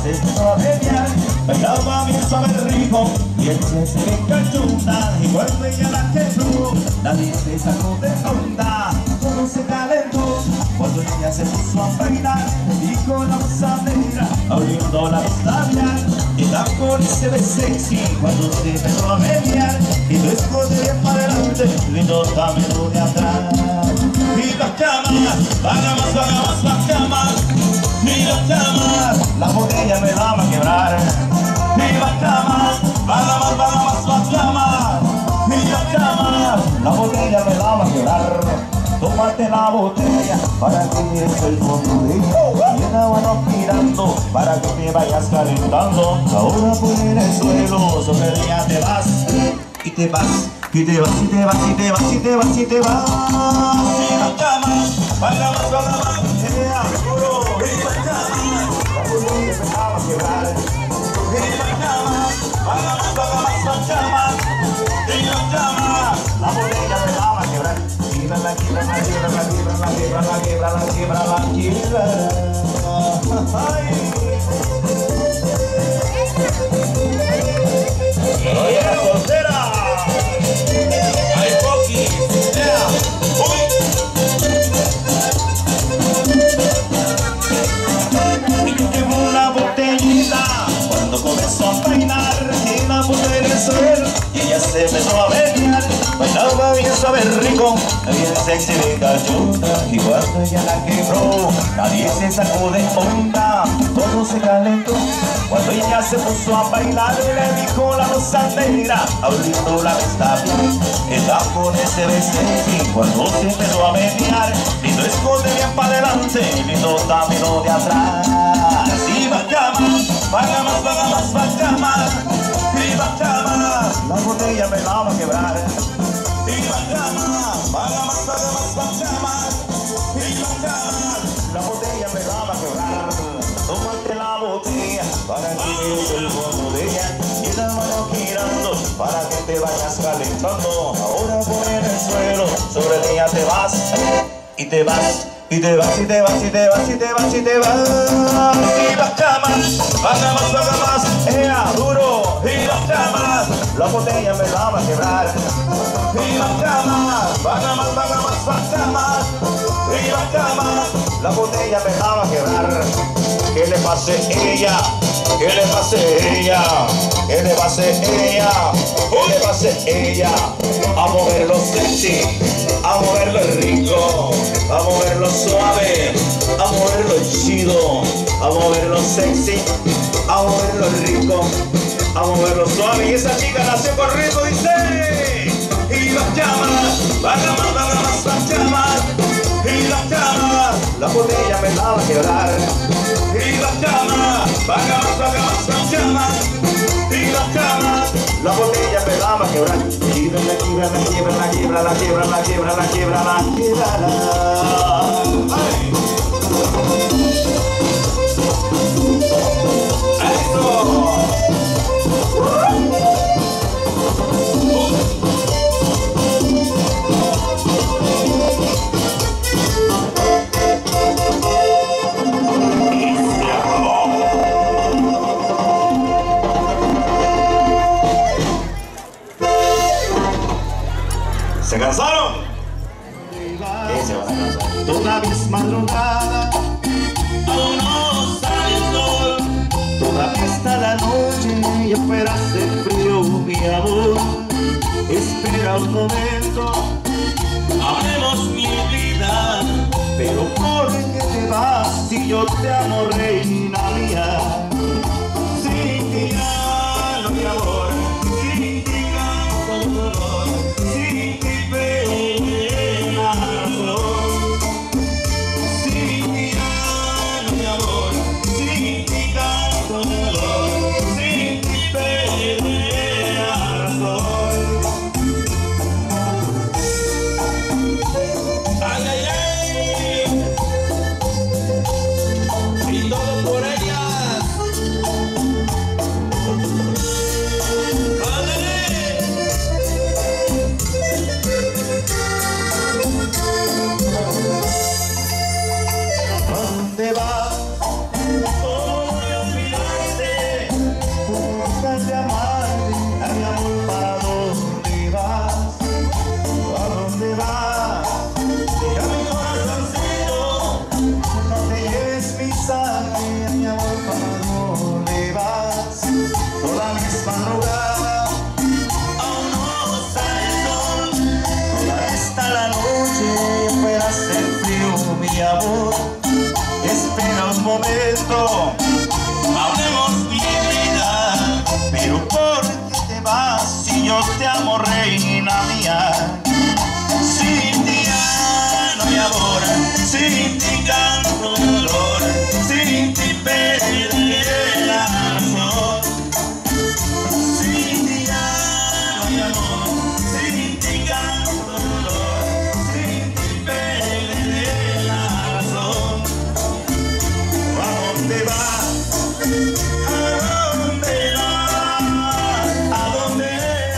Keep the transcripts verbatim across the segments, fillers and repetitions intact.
se empezó a mediar, bailaba bien suave rico y el día se le cachunda. Y cuando ella la quebró, nadie se sacó de onda, todo se calentó. Cuando ella se puso a bailar y con la gozadera abriendo la labial, y la con se ve sexy cuando se empezó a mediar, y lo esconde bien para adelante, lindo también lo de atrás. Y las llamas, vaga más, vaga más, las llamas. Y las llamas, la botella me la va a quebrar. Y las llamas, vaga más, vaga más, las llamas. Y las llamas, la botella me la va a quebrar. Tómate la botella para que mires el fondo de ella. Y el agua no girando para que te vayas calentando. Ahora por en el suelo, sobre el día te vas. Y te vas, y te vas, y te vas, y te vas, y te vas, y te vas. Y las llamas, vaga más, vaga más, ella, puro. Y las llamas, la botella me la va a quebrar. Y las llamas, vaga más, vaga más, las llamas. Y las llamas, la botella me la va a quebrar. Quiebra la quiebra la quiebra la quiebra la quiebra la quiebra la quiebra la quiebra. Oye, la soltera. Ay, Poki. Yeah. Uy. Y llevó una botellita cuando comenzó a bailar, y la puso en el suelo y ella se empezó a bailar. Bailaba bien suave rico, bien sexy de cachonda. Y cuando ella la quebró, nadie se sacó de onda, todo se calentó. Cuando ella se puso a bailar, le dijo la gozadera abriendo la labial, el tacones se ve sexy cuando se empezó a menear, y lo esconde bien para adelante, lindo también lo de atrás. Y va llamas, vaga más, vaga más, va llamas. Y va llamas, la botella me la va a quebrar. Y las llamas, vaga más, vaga más, las llamas. Y las llamas, la botella me la va a quebrar. Tómate la botella para que veas el fondo de ella, y la mano girando para que te vayas calentando. Ahora por en el suelo, sobre el día te vas, y te vas, y te vas, y te vas, y te vas, y te vas, y te vas. Y las llamas, vaga más, vaga más, ea, duro. Y las llamas, la botella me la va a quebrar. Y las llamas, vaga más, vaga más, las llamas. Y las llamas, la botella me la va a quebrar. ¿Qué le pase a ella? ¿Qué le pase a ella? ¿Qué le pase a ella? ¿Qué le pase a ella? A moverlo sexy, a moverlo rico, a moverlo suave, a moverlo chido, a moverlo sexy, a moverlo rico, a moverlo suave. Y esa chica nació con ritmo, dice. Y las llamas, vaga más, vaga más, las llamas. Y las llamas, la botella me la va a quebrar. Y las llamas, vaga más, vaga más, las llamas. Y las llamas, la botella me la va a quebrar. Quiebra la quiebra la quiebra la quiebra la quiebra la quiebra la quiebra la quiebra la. ¡Ay! ¡Eso! ¿Se cansaron? ¿Qué se van a cansar? Todavía es madrugada, aún no sale el sol, todavía está la noche y afuera hace frío, mi amor. Espera un momento, hablemos mi vida. Pero ¿por qué te vas si yo te amo, reina mía? Sin ti gano, mi amor, sin ti canto el dolor, sin ti pena razón. Sin ti gano, mi amor, sin ti canto el dolor, sin ti pena razón. Ay, ay, ay. Y todo por ellas. mi amor, espera un momento, hablemos mi vida. Pero ¿por qué te vas si yo te amo, reina mía? Sin ti ya no hay amor, sin ti canto dolor, sin ti perderé la razón. Sin ti ya no hay amor, sin ti canto dolor, sin ti perderé la razón. ¿A dónde vas? ¿A dónde vas? ¿A dónde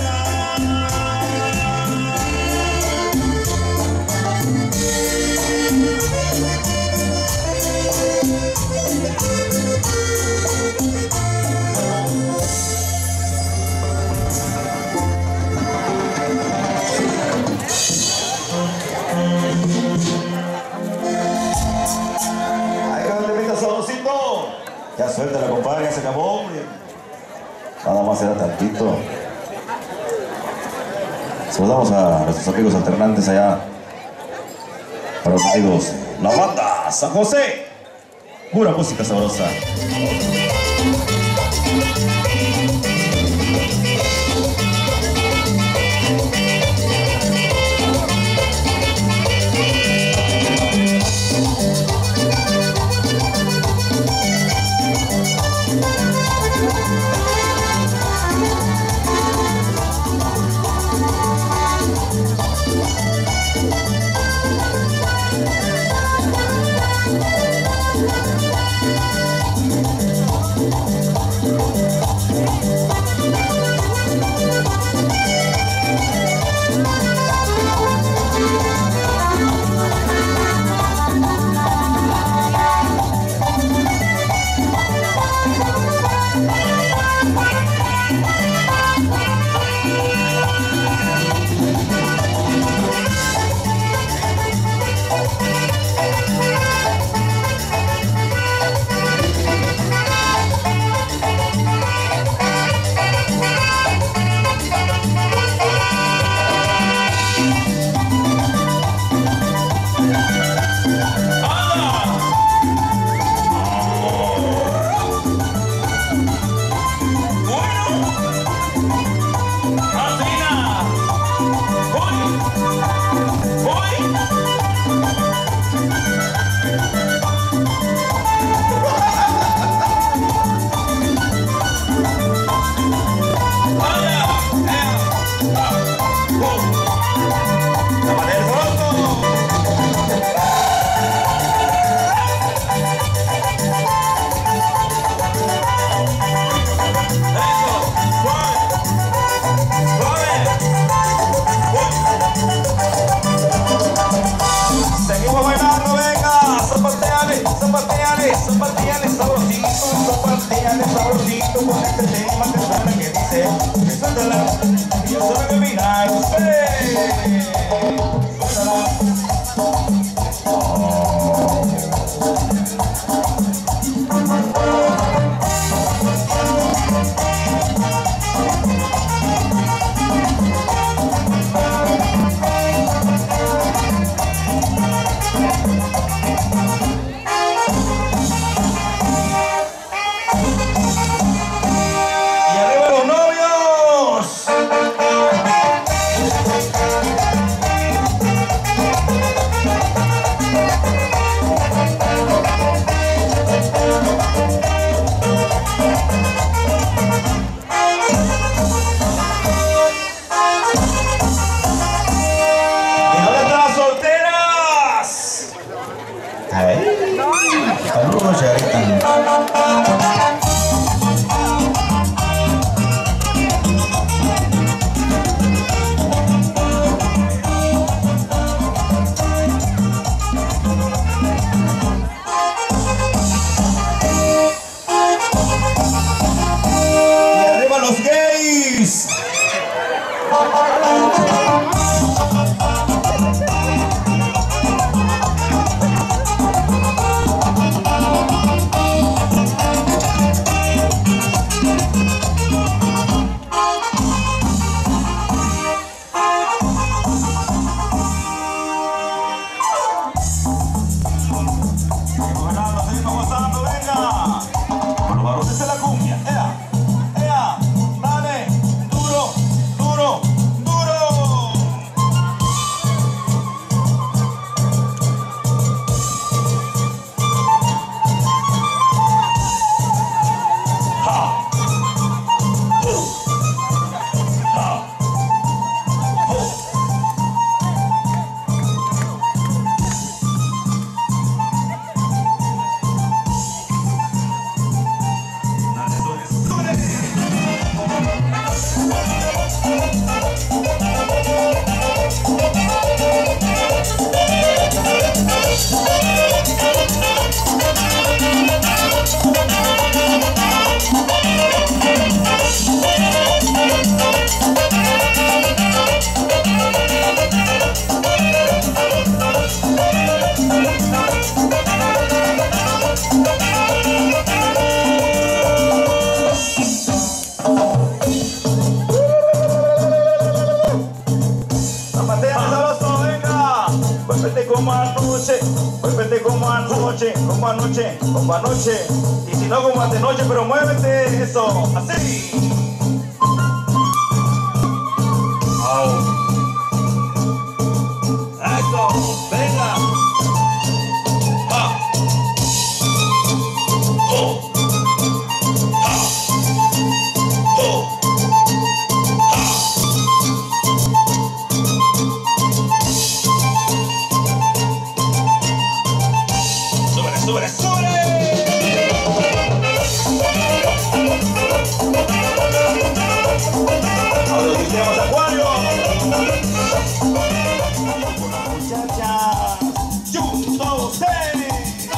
ya suéltala, compadre, ya se acabó, hombre. Nada más era tantito. Saludamos a nuestros amigos alternantes allá. Para los amigos, la banda San José. Pura música sabrosa. Zapateale sabrosito, zapateale sabrosito con este tema que suena que dice que suéltala, y yo solo que mira y usted suéltala. Como anoche, vuélvete como anoche, como anoche, como anoche. Y si no como de noche, pero muévete, eso, así. Oh. Eso, venga. Ah. Oh. Ah. Oh. ¡Sube, sube! Ahora gritemos Acuario. Muchacha, juntos ustedes.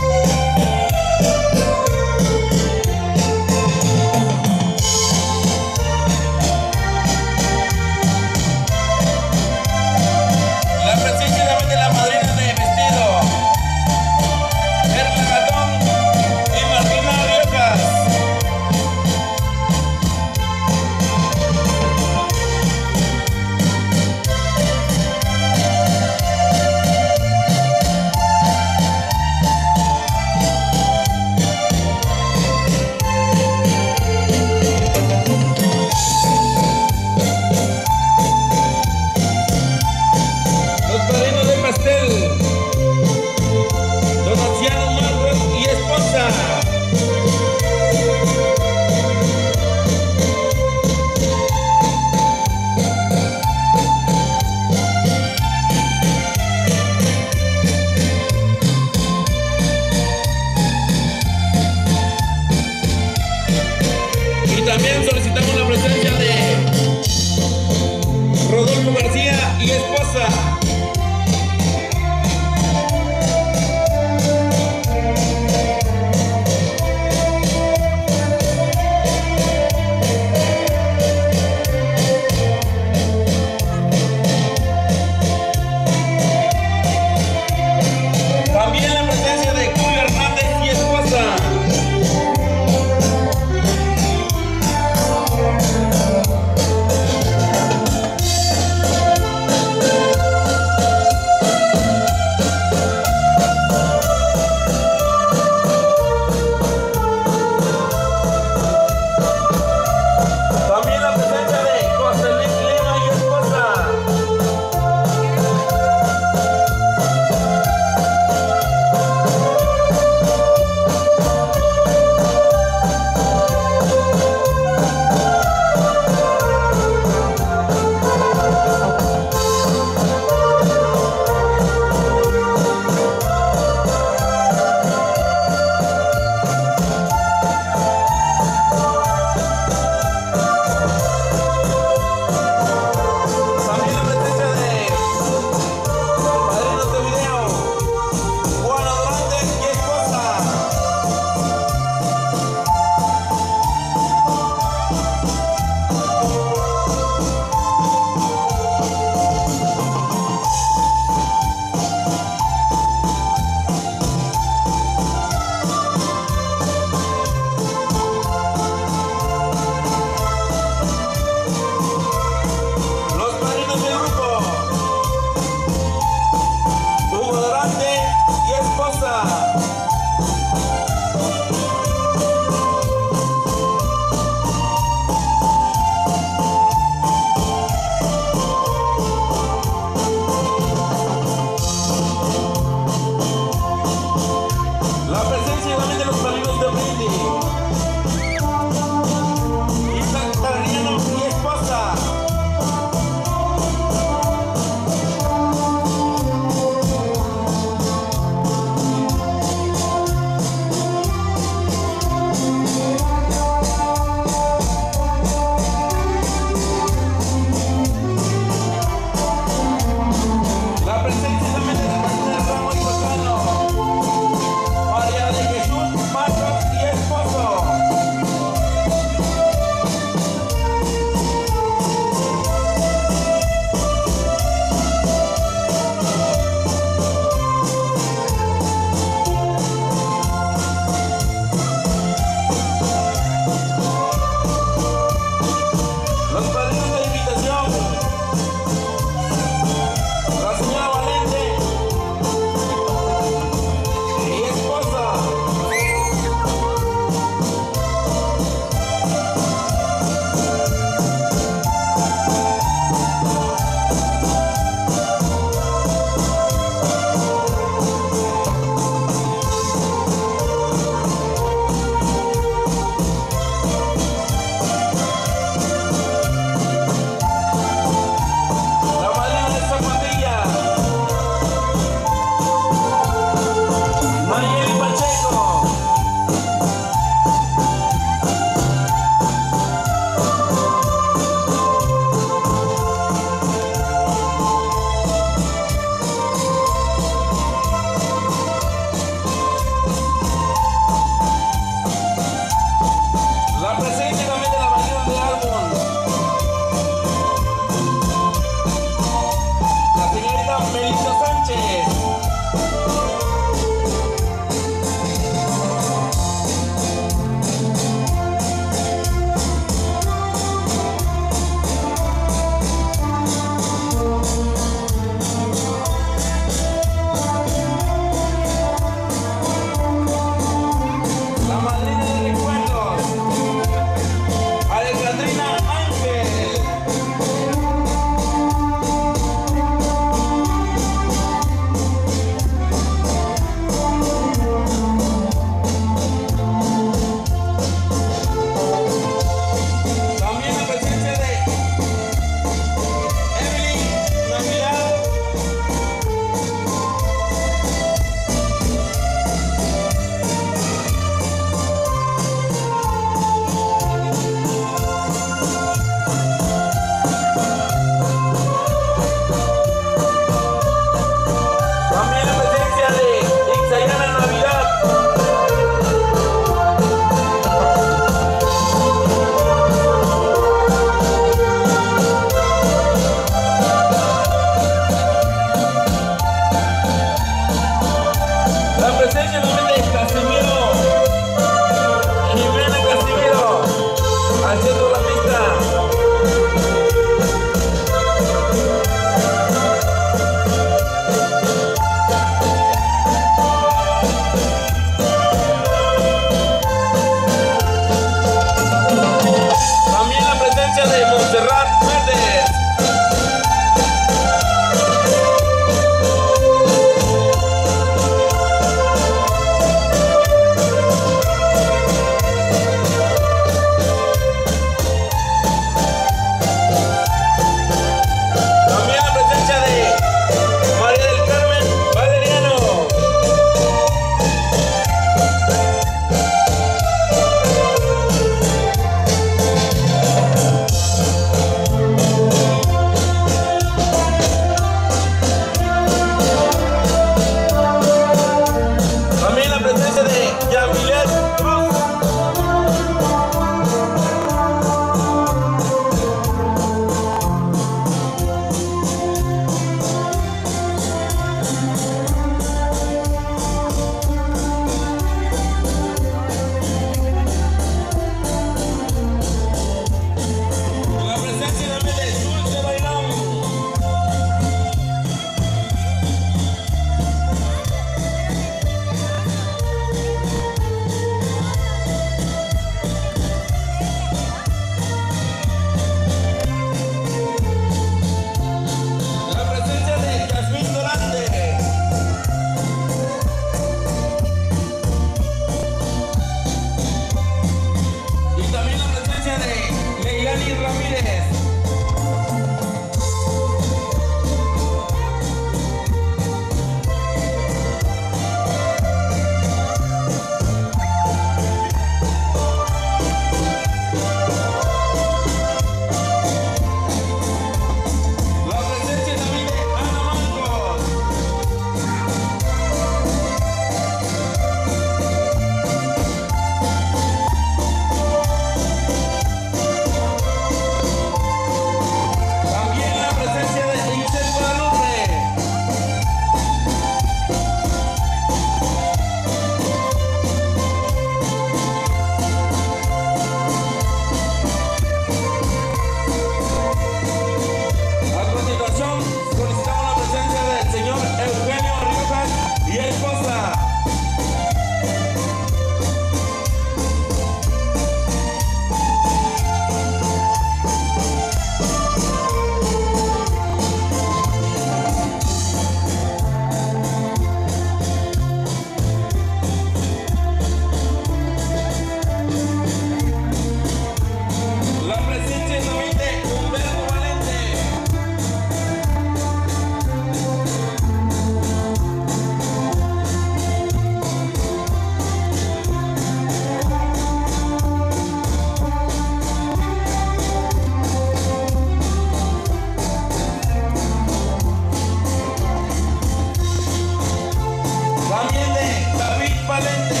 Valente.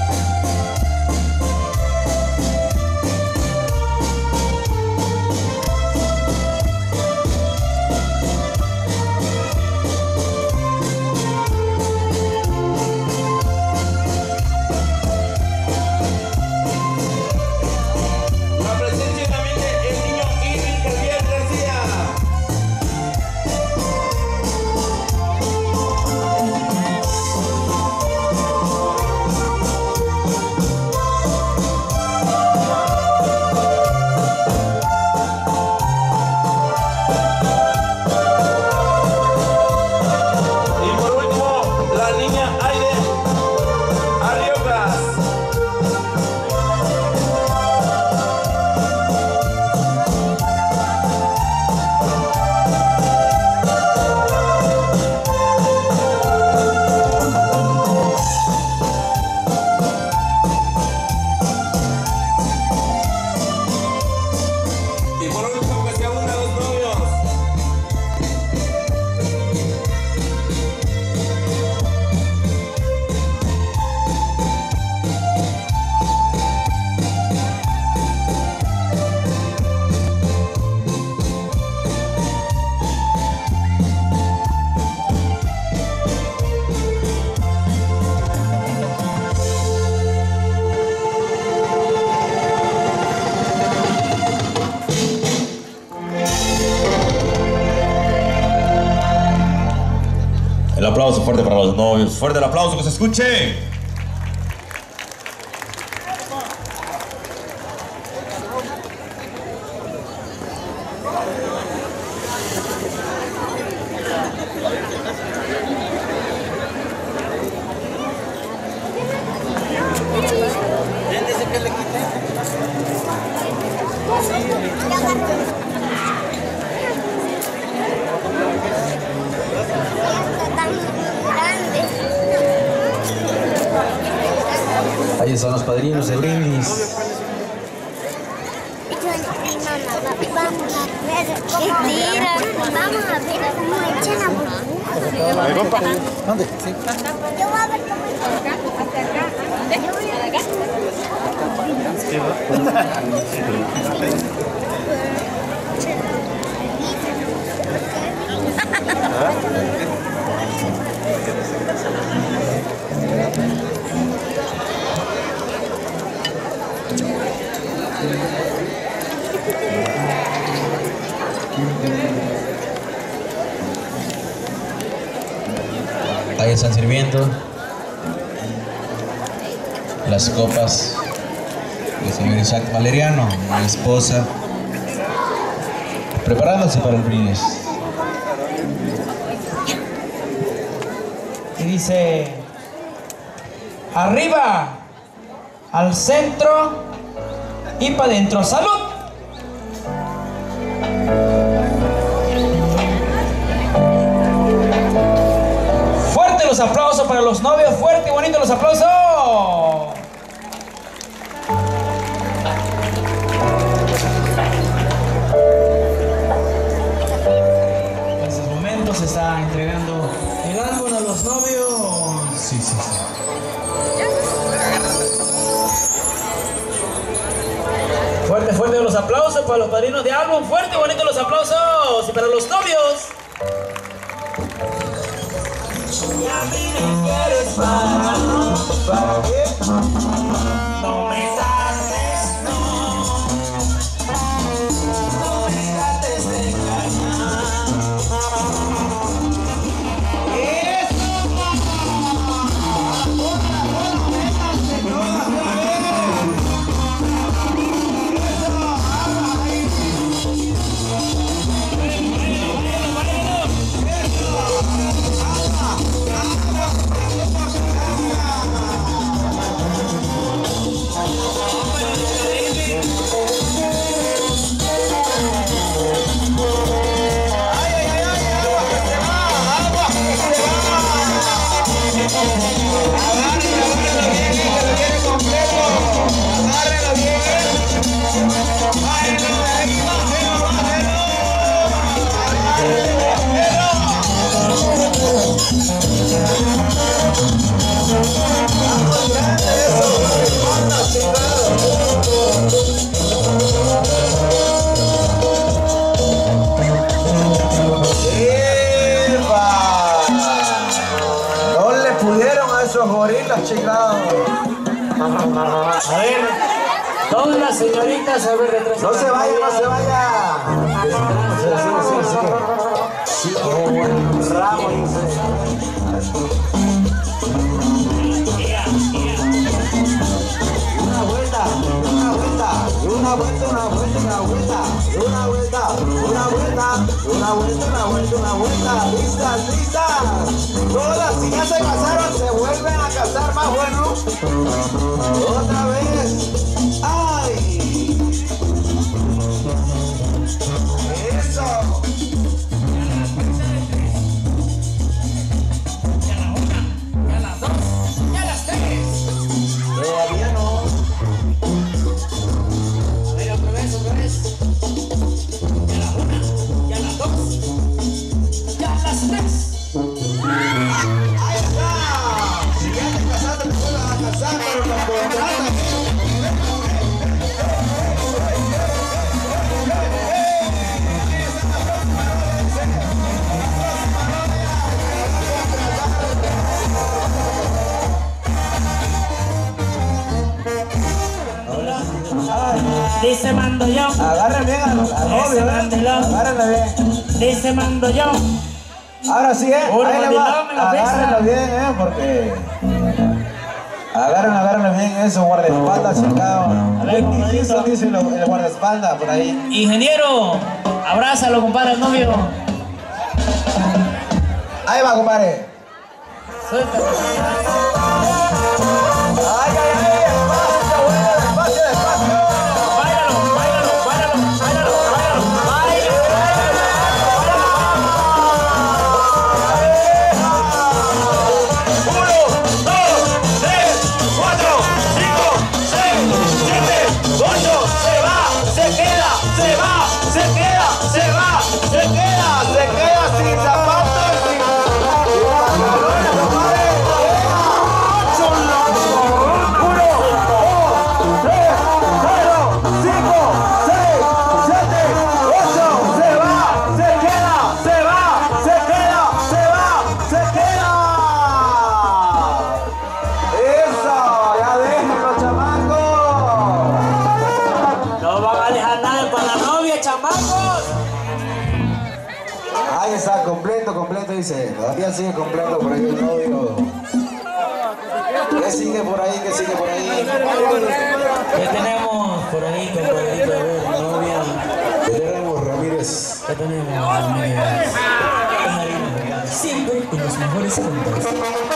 El aplauso fuerte para los novios. Fuerte el aplauso, que se escuche. Ahí están los padrinos del brindis. Vamos a ver cómo vamos a ver cómo echan la burbuja. ¿Dónde? Yo voy a ver cómo echan acá, hasta acá. Yo voy a acá. Ahí están sirviendo las copas del señor Isaac Valeriano, mi esposa, preparándose para el brindis. Y dice: arriba, al centro y para adentro. ¡Salud! Fuerte los aplausos para los novios, fuerte y bonito los aplausos. En estos momentos se está entregando el álbum a los novios. Sí, sí, sí. Fuerte, fuerte los aplausos para los padrinos de álbum. Fuerte y bonito los aplausos. Y para los novios. Y a mí me quieres para, ¿para qué? No me trates, no. No me trates de engañar. Eso, mamá. Otra, otra, véngase, todas de una vez. Eso, habla ahí. Eso, habla. puros gorilas, chingados. A ver, todas las señoritas, a ver, retrás. No se vaya, no se vaya. Sí, sí, sí, sí. Sí, como buen ramo, dice. Una vuelta, una vuelta, una vuelta, una vuelta, una vuelta, una vuelta, una vuelta, una vuelta, una vuelta, una vuelta. Listas, listas. Todas, si ya se casaron, se vuelven a casar más bueno. Otra vez. ¡Ay! ¡Eso! Ya la una, ya las dos, ya las tres. Todavía no. A ver, otra vez, otra vez. Ya la una, ya las dos, ya las tres. ¡Ahí está! Si ya te casaste, te vuelves a casar, pero nos contratan. Dice mando yo. Agarren bien al novio, ¿eh? Agárrenlo bien. Dice mando yo. Ahora sí, ¿eh? Puro Ahí le va. mandilón, me la pesa. Agárrenlo bien, ¿eh? Porque... Agárrenlo, agárrenlo bien eso, guardaespaldas, chingado. A ver, ¿Qué eso dice el, el guardaespaldas por ahí? Ingeniero, abrázalo, compadre, al novio. Ahí va, compadre. Suéltalo. Ay, ay, ay, despacio, bueno, despacio, despacio. Báilalo, báilalo, báilalo, báilalo, báilalo, báilalo. Uno, dos, tres, cuatro, cinco, seis, siete, ocho, se va, se queda, se va, se queda, se va, se queda, Se queda sin zapatos, sin... sin pantalones, compadre. Uno, dos, tres, cuatro, cinco, seis, siete, ocho. Se va, se queda, se va, se queda, se va, se queda. Eso, ya déjenlo, chamacos. No van a dejar nada para la novia, chamacos. Ahí está, completo, completo, dice. Todavía sigue completo por ahí el novio. ¿Qué sigue por ahí? ¿Qué sigue por ahí? ¿Qué tenemos por ahí, compadrito? A ver, novia. ¿Qué tenemos, Ramírez? ¿Qué tenemos, amigas? Siempre en los mejores puntos.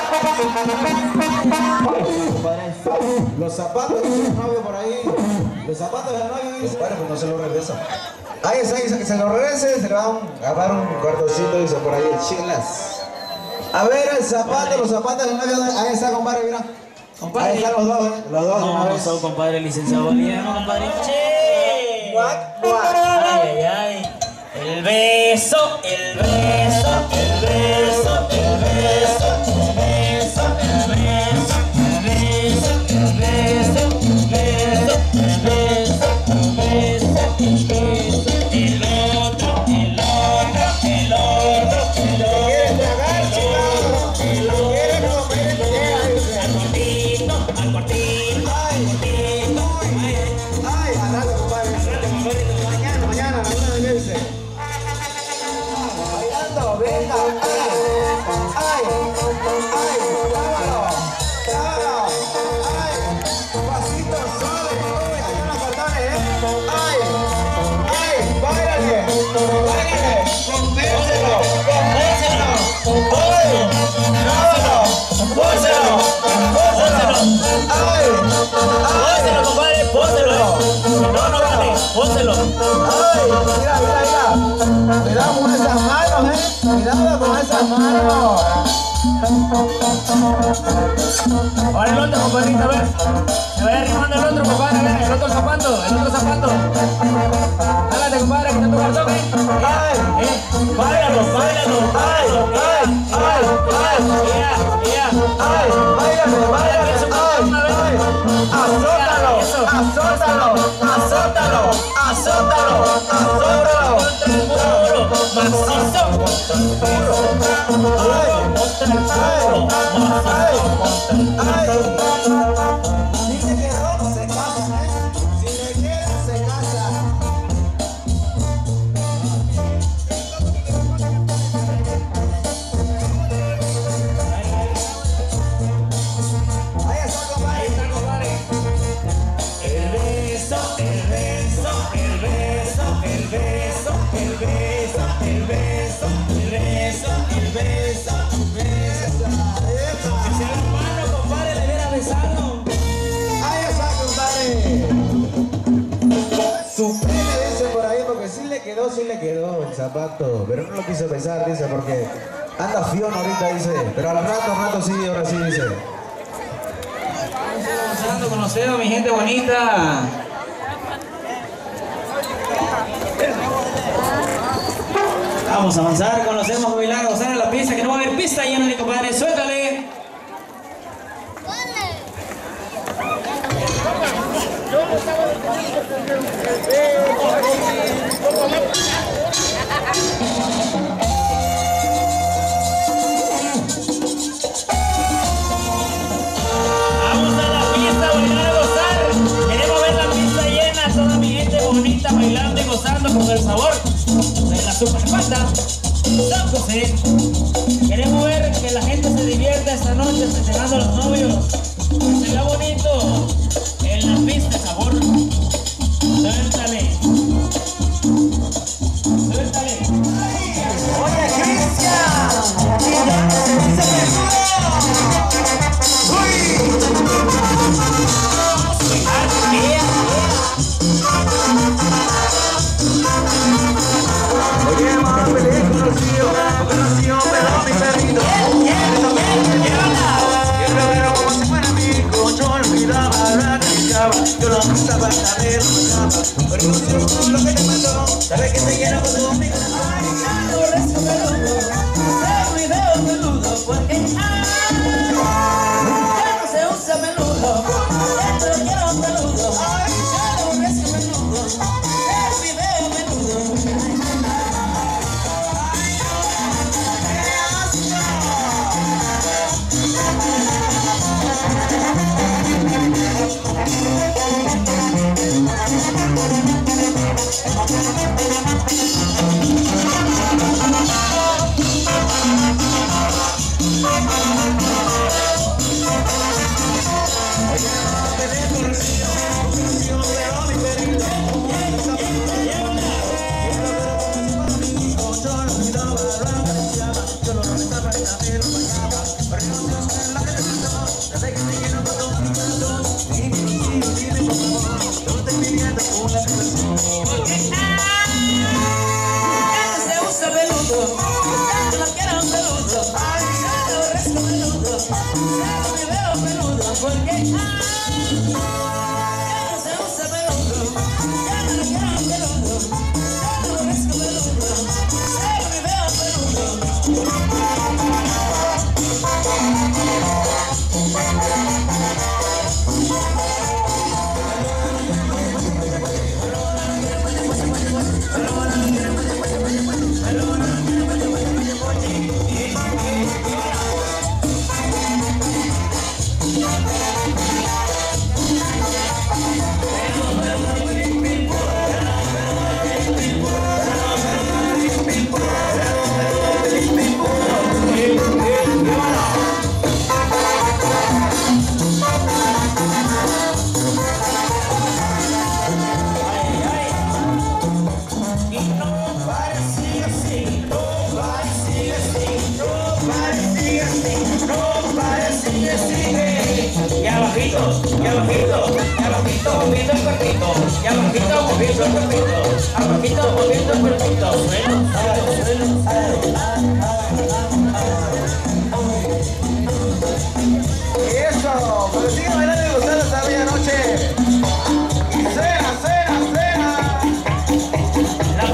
Los zapatos del novio por ahí. Los zapatos del novio, dice. Compadre, pues no se lo regresa. Ahí está, dice que se lo regrese, se le va a dar un cartoncito, dice por ahí, el chilas. A ver, el zapato, los zapatos del novio, ahí está, compadre, mira. Compadre. Ahí están los dos, ¿eh? Los dos de una No, vez. son compadre licenciado Boliviano, compadre. Che. Guac, guac. Ay, ay, ay. El beso, el beso, el beso, el beso, el beso, el beso, el beso, el beso, el beso, el beso, el beso, el beso, el otro, el otro, el otro, el otro. ¿Quieres tragar, chicos? El ¿Lo quieres otro, comer? el otro, al cortito, al cortito, al cortito. Ay, al rato, compadre. Mañana, mañana, mañana me dice. Bailando, venga, ay, ay, ay, vámonos, vámonos, ay, pasito suave, uy, hay unos botones, eh, ay, ay, báilale, báilale, convéncelo, convéncelo, ay, vámonos, pónselo, pónselo, ay, Pónselo, compadre, pónselo. No, no vale, pónselo. ay, mira, mira, mira, cuidado con esas manos, eh, cuidado con esas manos. Ahora el otro, compadrito, a ver. Se va arrimando el otro, compadre, a ver, el otro zapato, el otro zapato. Hágate, compadre, que tanto cartón, eh. Ay, Eh, báilalo, báilalo, ay, ay, ay, ay, Ya, ya. ay, báilame, báilame, ay, ay, azótalo, azótalo, azótalo, azótalo, azótalo, Puro, macizo, ay, ay, ay, zapato, pero no lo quiso besar, dice, porque anda fión ahorita, dice, pero al rato, al rato sí, ahora sí, dice. Estamos avanzando con los dedos, mi gente bonita. Vamos a avanzar con los dedos, a bailar, a gozar en la pista, que no va a haber pista llena, mi compadre, suéltale. Vamos a la pista, bailar, a gozar. Queremos ver la pista llena, toda mi gente bonita bailando y gozando con el sabor de la superpata San José. Queremos ver que la gente se divierta esta noche festejando a los novios, que se vea bonito en la pista, sabor. Suéltale. Suéltale. Oye, Cristian, y ya no se dice oye, mamá, feliz conocido, conocido, pero mi perrito. Quiero ver como si fuera mi hijo, yo olvidaba la criticaba, yo lo pensaba, saber, lo pensaba, pero no sé todo lo que te pasó, sabes que te llena con tu amigo. Ay, ya no rezo peludo, ese video peludo, porque ya no se usa peludo, esto lo quiero peludo, ay, ya no rezo peludo, ese video peludo. Ya bajito, ya bajito, ya bajito, moviendo el cuerpito, ya bajito, moviendo el cuerpito, abajito, moviendo el cuerpito, suelo, suelo, suelo, Eso, pero sigue bailando y gozando esta bella noche. Y cena, cena, cena. la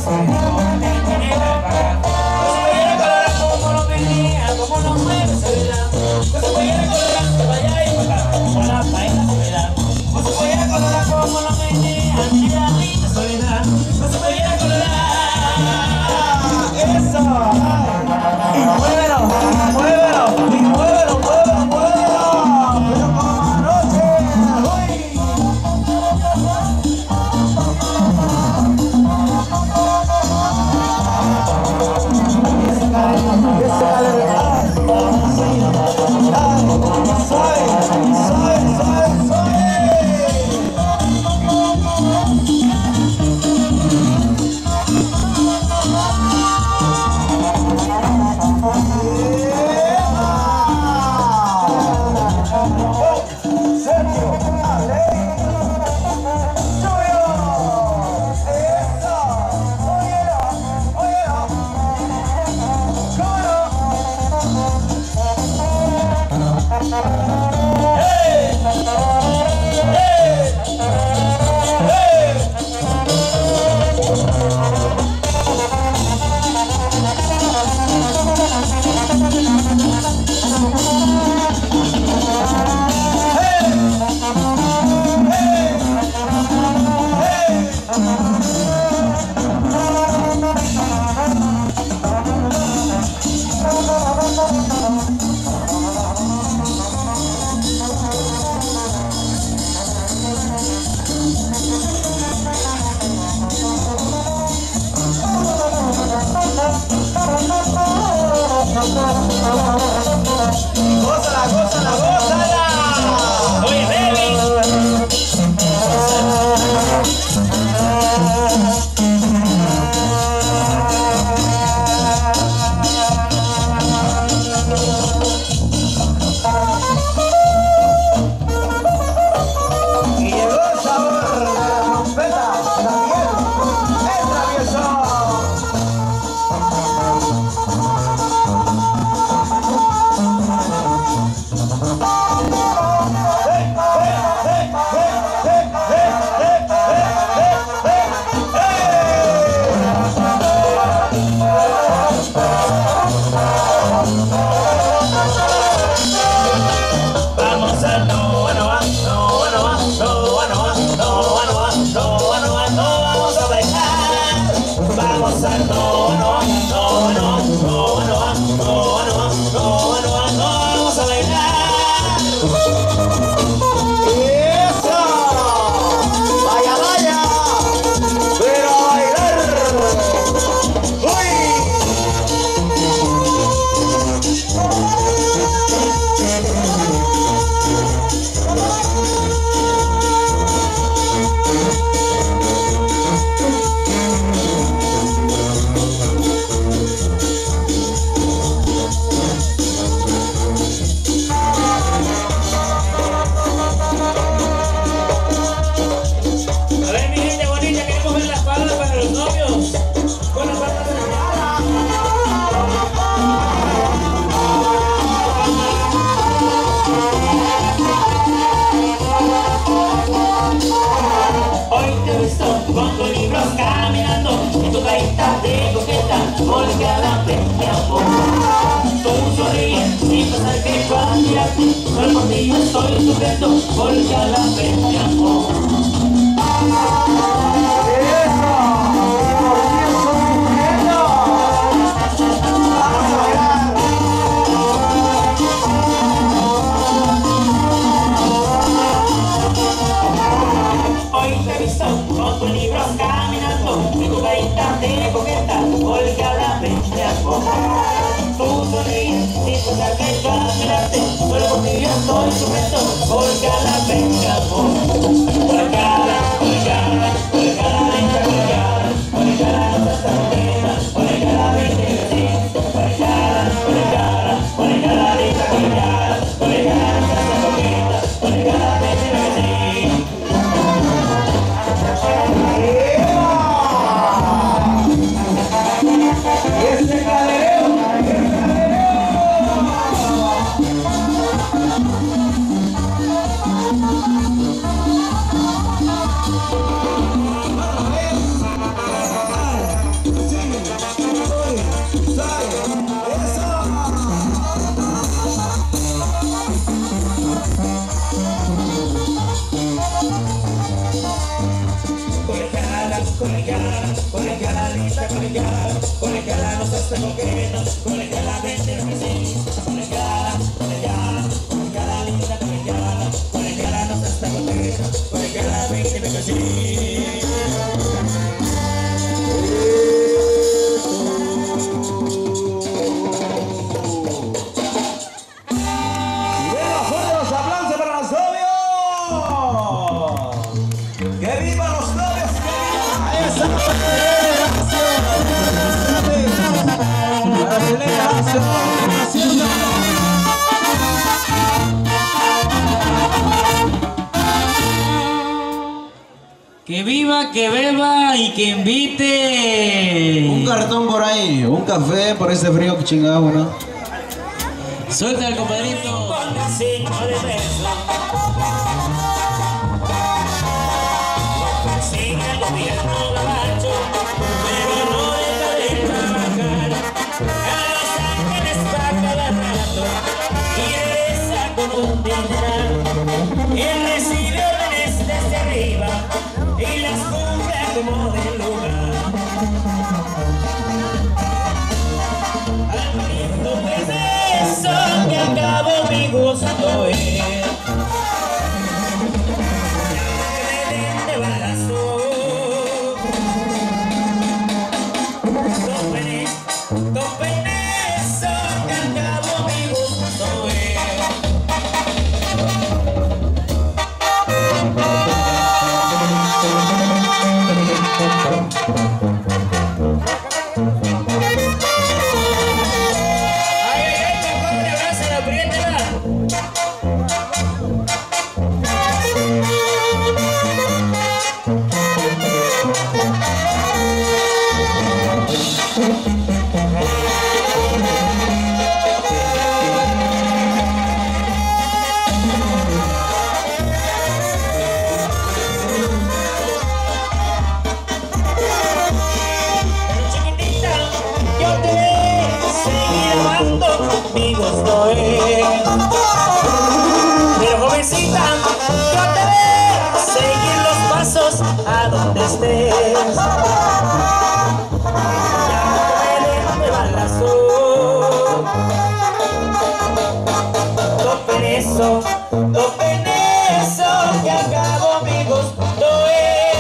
Gózala, gózala, gózala. Oye, baby. Y llegó el sabor de la trompeta, la miel, el travieso. Vamos a no, no, no, no, no, no, no, no, no, no, no, vamos a bailar. Vamos a no, no, no, no, no, no, no, no, no, no, no, vamos a bailar. ¡Eso! ¡Vaya, vaya! ¡Pero a bailar! ¡Uy! A ver, mi gente bonita, queremos ver las palmas para los novios. Con las palmas de la Hoy te he visto con tus libros caminando en tu carita de coqueta, volcada frente a vos. Tú sonríes sin pensar que cuando mirarte, solo por ti yo estoy sufriendo, volcada frente a vos. Hoy te he visto con tus libros caminando en tu carita de coqueta, volcada frente a vos. Tú sonríes sin pensar que cuando mirarte, solo por ti yo estoy sufriendo, volcada frente a vos. Volcada, volcada, volcada, linda volcada, volcada, no seas tan buena, volcada, vente vecino, volcada, volcada, volcada, linda volcada, volcada, no seas tan bonita, volcada, vente vecino. ¡Ese cadereo! ¡Ese cadereo! está coqueta, colegiala, vente, que sí. Colegiala, colegiala, colegiala, linda, colegiala. Colegiala no está coqueta, colegiala, vente, que sí. Que viva, que beba y que invite. Un cartón por ahí, un café por ese frío que chingamos, ¿no? Suelta el compadrito. Con el signo de beso. Sigue el gobierno gabacho, pero no deja de trabajar. A Los Ángeles va cada rato y regresa con un dineral. Él recibe órdenes desde arriba y las cumple como de lugar. Al lindo pues eso que acabo mi gusto es. Mi gusto es. Pero jovencita, yo te veo seguir los pasos a donde estés. Ya no me balazo. Topen eso, topen eso, que acabo mi gusto es.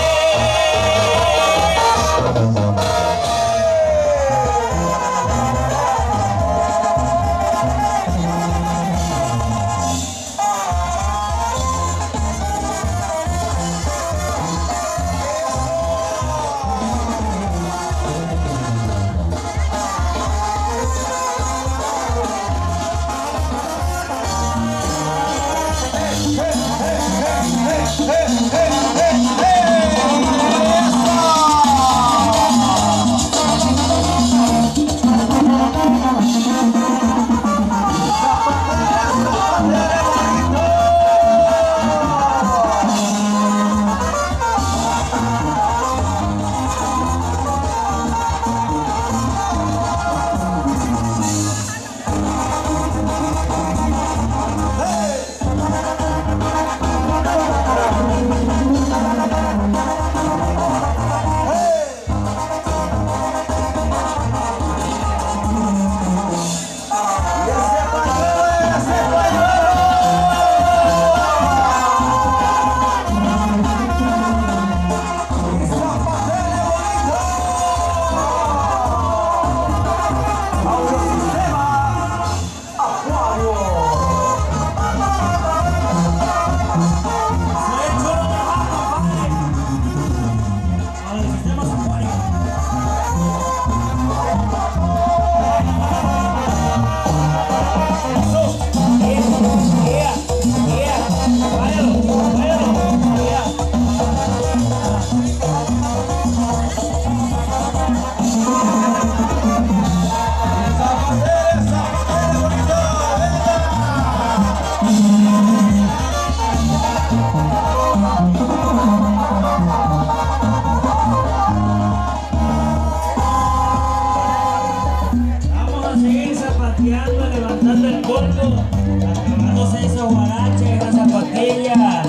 Levantando el polvo, acabándose esos guaraches, esas zapatillas.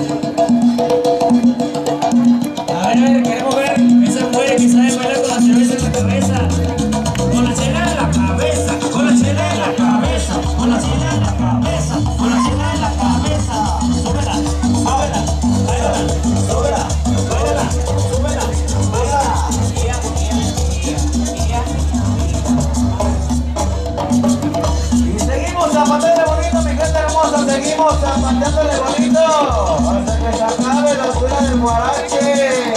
A ver, a ver, queremos ver esas mujeres que saben bailar con la cerveza en la cabeza, con la cena en la zapateale bonito, mi gente hermosa, seguimos zapateándole bonito hasta que se acabe la altura del guarache.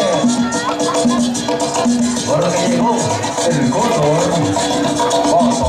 Porque llegó el coso. Coso.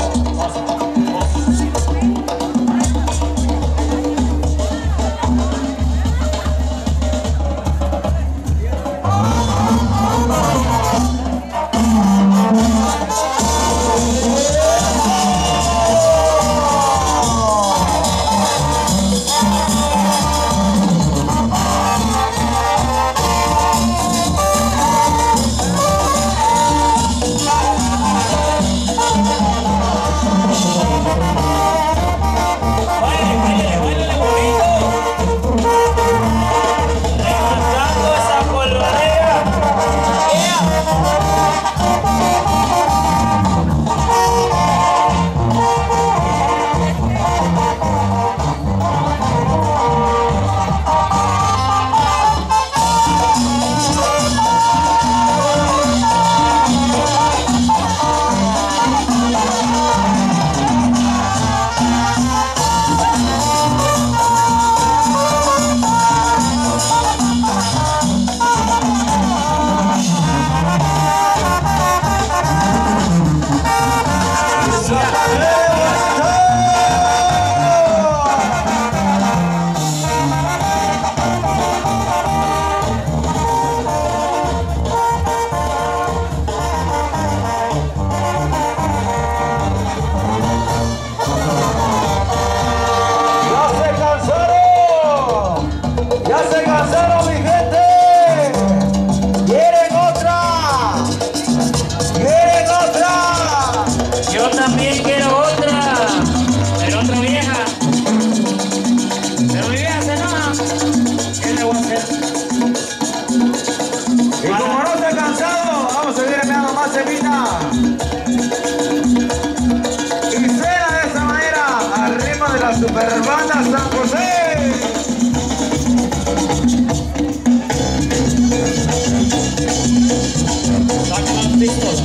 Superbanda San José. Saca las pistolas.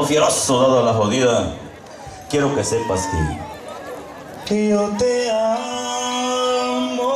fieroso dado la jodida. Quiero que sepas que, que yo te amo.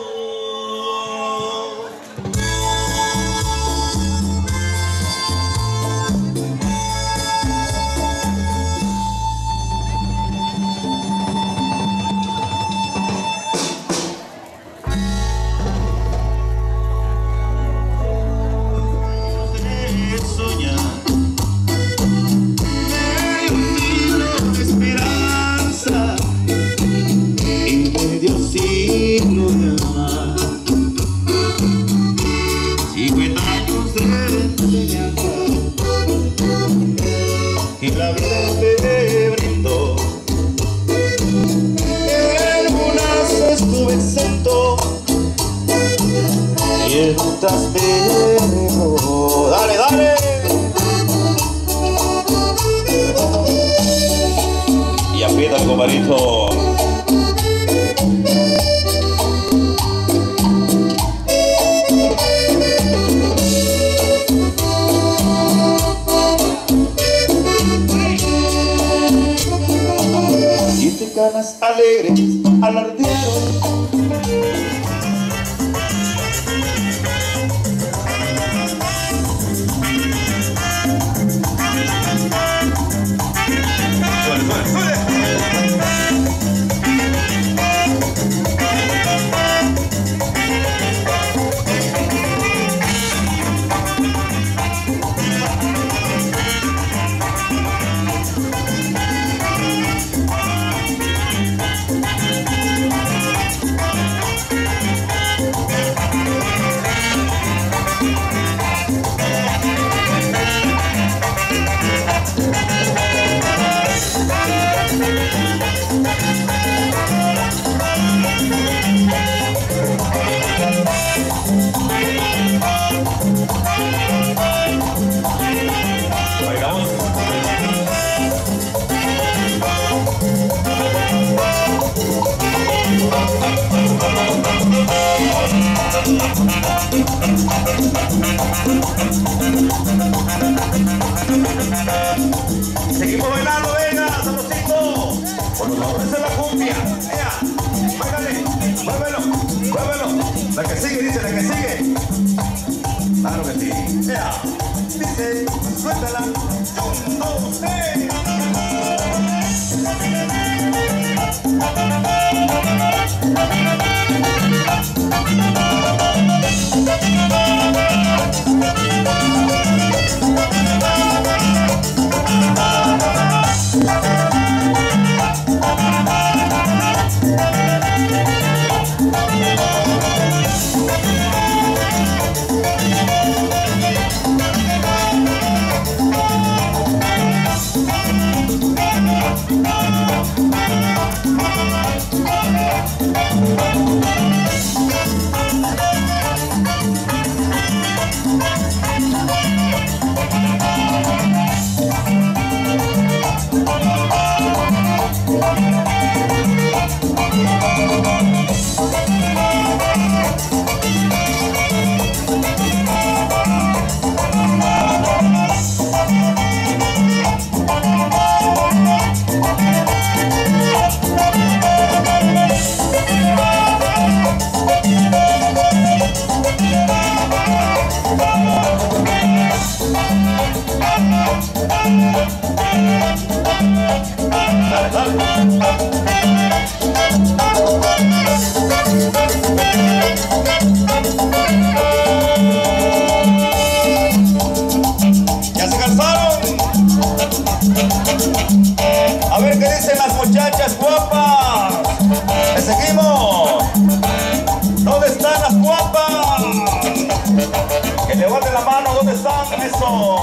Y la vida te brindó, en unas estuve exento y en otras pero dale, dale. Y aprieta el comarito. Ganas alegres alardearon. Suele, suele, suele. Seguimos bailando, venga, sabrosito. Por los sabores de la cumbia. Venga, báilale, muévelo, muévelo. La que sigue, dice, la que sigue. Claro que sí. Venga, dice, suéltala. Un, dos, tres. Dale, dale. ¿Ya se cansaron? A ver qué dicen las muchachas guapas. ¿Le seguimos? ¿Dónde están las guapas? Que levanten la mano, ¿dónde están? Eso.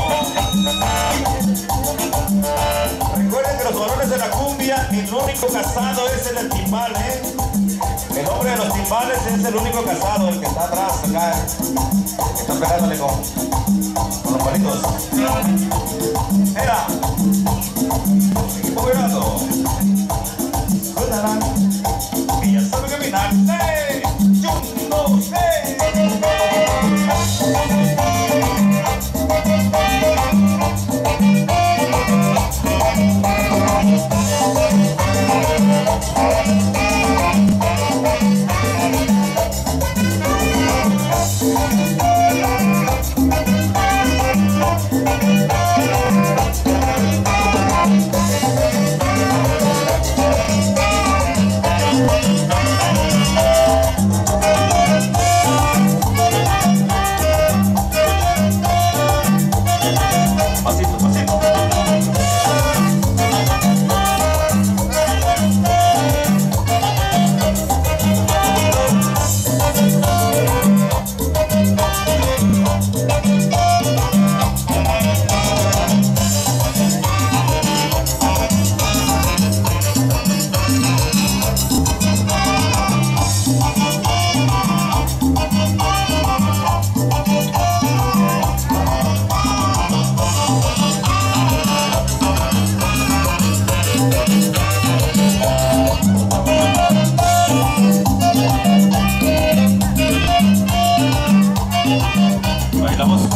Recuerden que los valores de la cumbia, el único casado es el del timbal, ¿eh? El hombre de los timbales es el único casado, el que está atrás, acá, que está pegándole con, con los palitos. Mira, seguimos bailando. Suéltala, y ya sabe caminar. ¡Hey! ¡Un, dos, hey! Bailamos.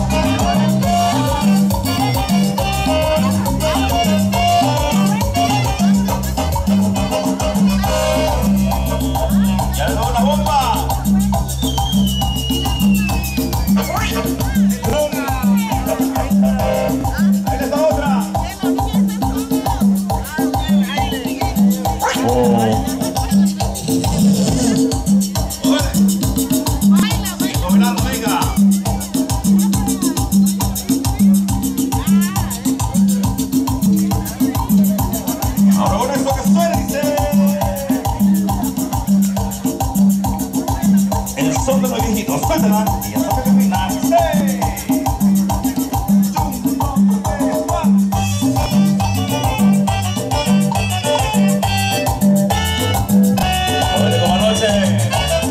Ya le doy una bomba. Ahí está otra. Oh. Son de los viejitos, suéltala y hasta que termina. ¡Sí! ¡Órale como anoche!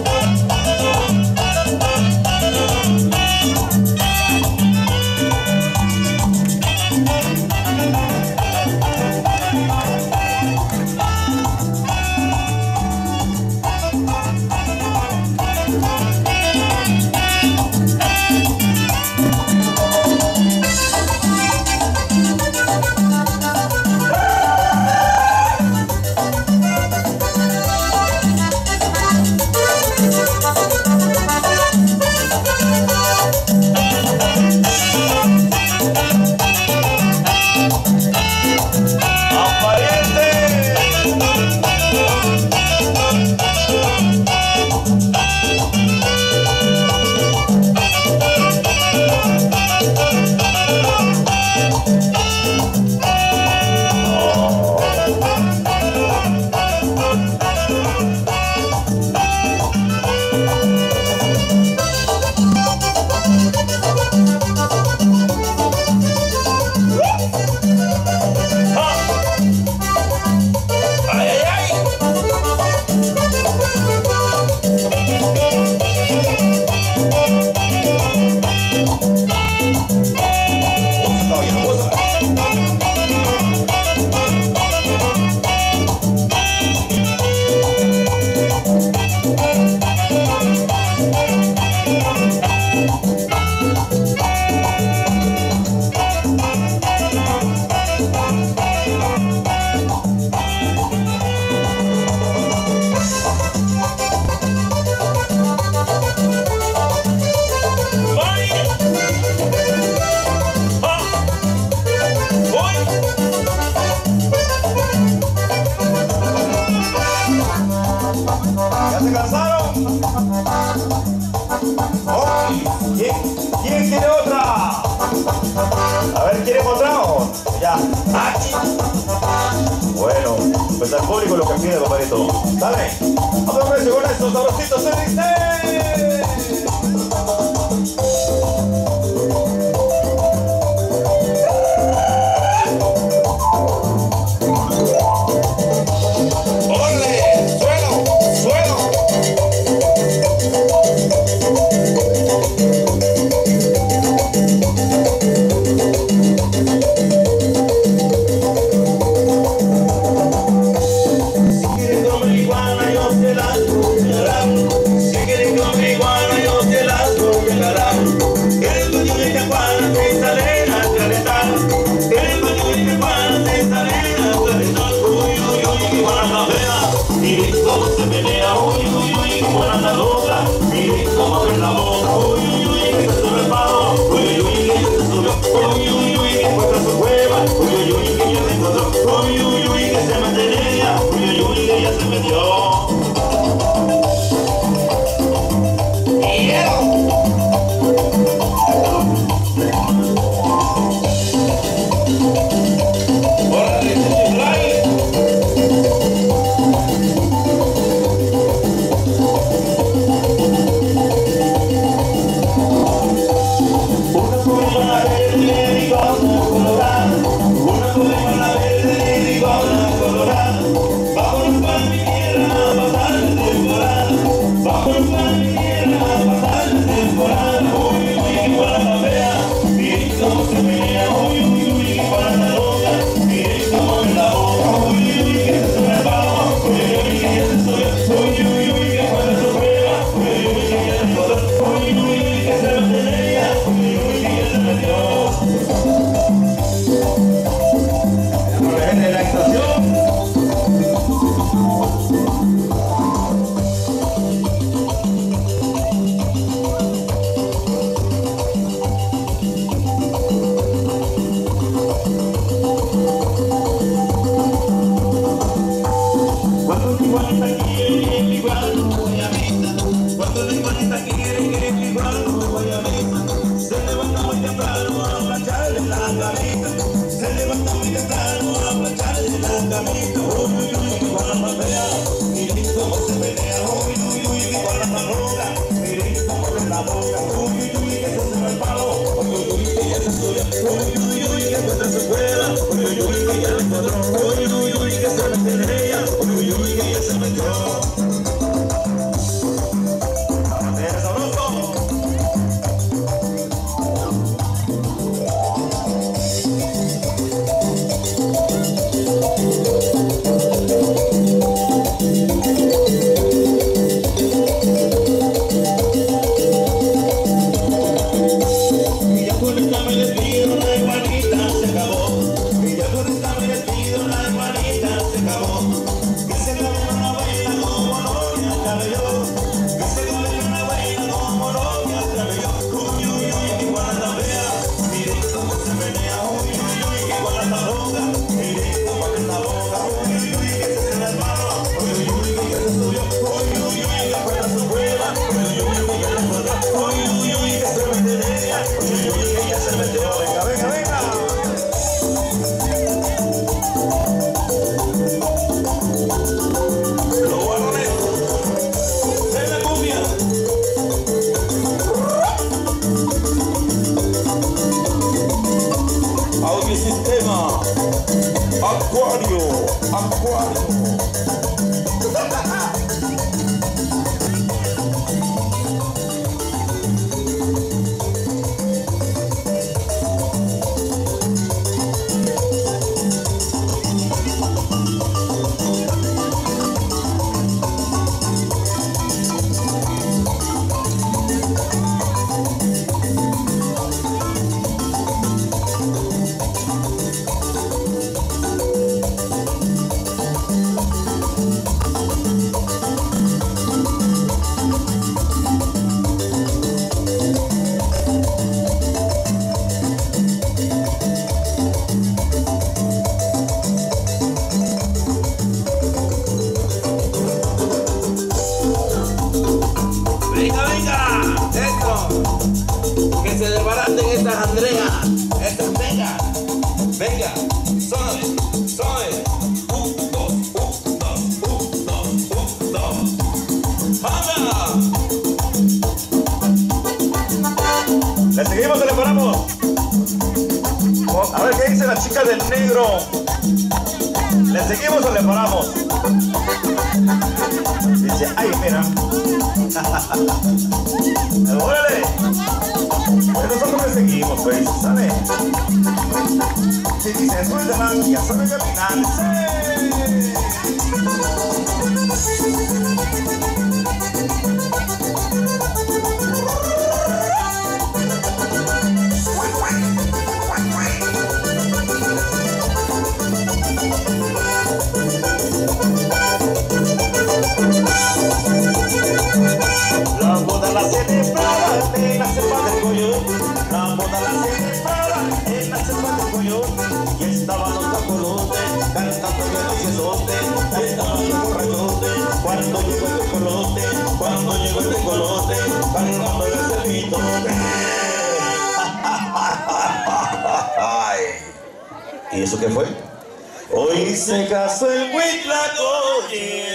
¿Ya se cansaron? Oh, ¿quién, ¿Quién quiere otra? A ver, ¿quiere otra? O ya. Aquí. Bueno, pues al público lo que pide, compadrito. Dale. Vamos a ver con estos sabrositos. Se dice. la camita, se levanta muy temprano a plancharle la camita. Uy, uy, uy, que con la bandera, miren cómo se pelea. Uy, uy, uy, que con la manroga, miren cómo se la boca. Uy, uy, uy, que se sube el palo. Uy, uy, uy, que ya se estudia. Uy, uy, uy, que encuentra su escuela. Uy, uy, uy, que ya la encontró. Uy, uy, uy, que se mete en ella. Uy, uy, uy, que ya se metió. Sistema Acuario, Acuario. Que se desbaraten estas Andreas, estas venga, venga, suave, suave, un, dos, un, dos, un, dos, un, dos, ¡anda! ¿Le seguimos o le paramos? A ver qué dice la chica del negro. ¿Le seguimos o le paramos? Dice, ay, mira. ¡Órale! Pues nosotros le seguimos, pues, ¿sale? Si dice, suelta más, ya sabe caminar. ¡Sí! La boda la celebraba en la selva del Coyol. La boda la celebraba en la selva del Coyol. Y estaban los tacolotes cantando el cielote. Estaban los borrachotes cuando llegó el tecolote. Cuando llegó el tecolote cantando el celito. ¿Y eso qué fue? Hoy se casó el Huitlacoche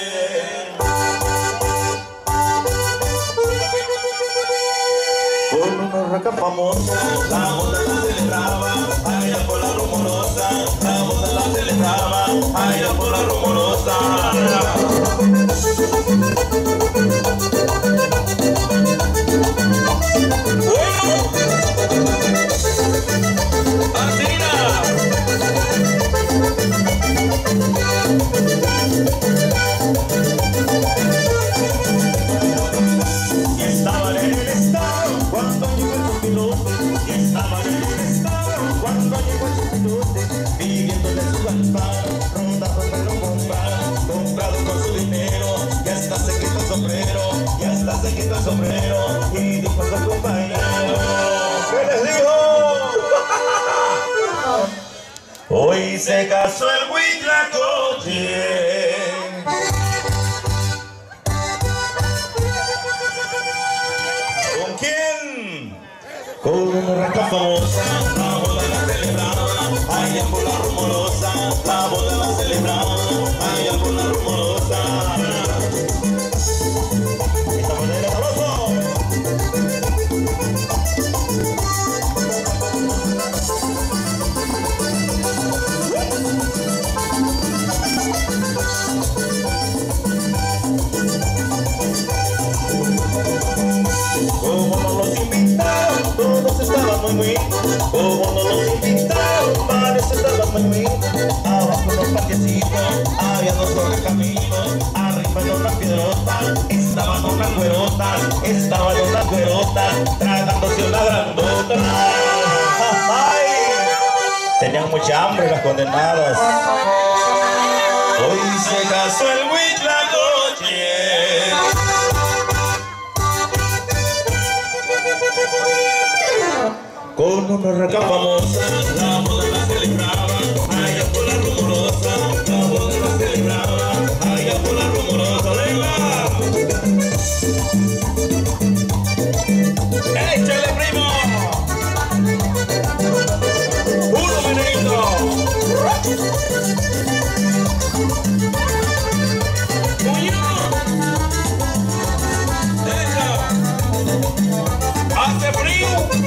con una raca famosa. La boda la celebraba allá por la Rumorosa. La boda la celebraba allá por la Rumorosa. Y estaban en el estado cuando llegó el pilote. Y estaban en el estado cuando llegó el pilote. Viviéndole su alfaro, rondando me lo compraron, comprado con su dinero. Y hasta se quitó el sombrero, y hasta se quitó el sombrero. Y dijo a su compañero, ¿qué les digo? Hoy se casó el Huitlacoche. ¿Con quién? Con una raca famosa. La boda la celebramos allá por la rumorosa, la boda la celebraba, allá por la rumorosa. Esta boda era sabroso. Como no los invitaron, todos estaban muy muy. Como no los invitaron, varios estaban muy muy. Abajo unos parquecitos, había dos sobre el camino. Arriba en una piedrota, estaban unas güerotas, estaban unas güerotas, tragándose una grandota. ¡Ay! Tenían mucha hambre las condenadas. Hoy se casó el Huitlacoche con una raca famosa, la boda la celebraba, allá por la rumorosa, la boda la celebraba, allá por la rumorosa, venga. ¡Échale, primo! ¡Uno, menino! ¡Hace frío!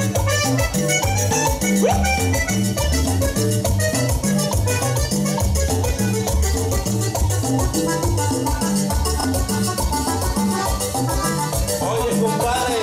Oye, compadre.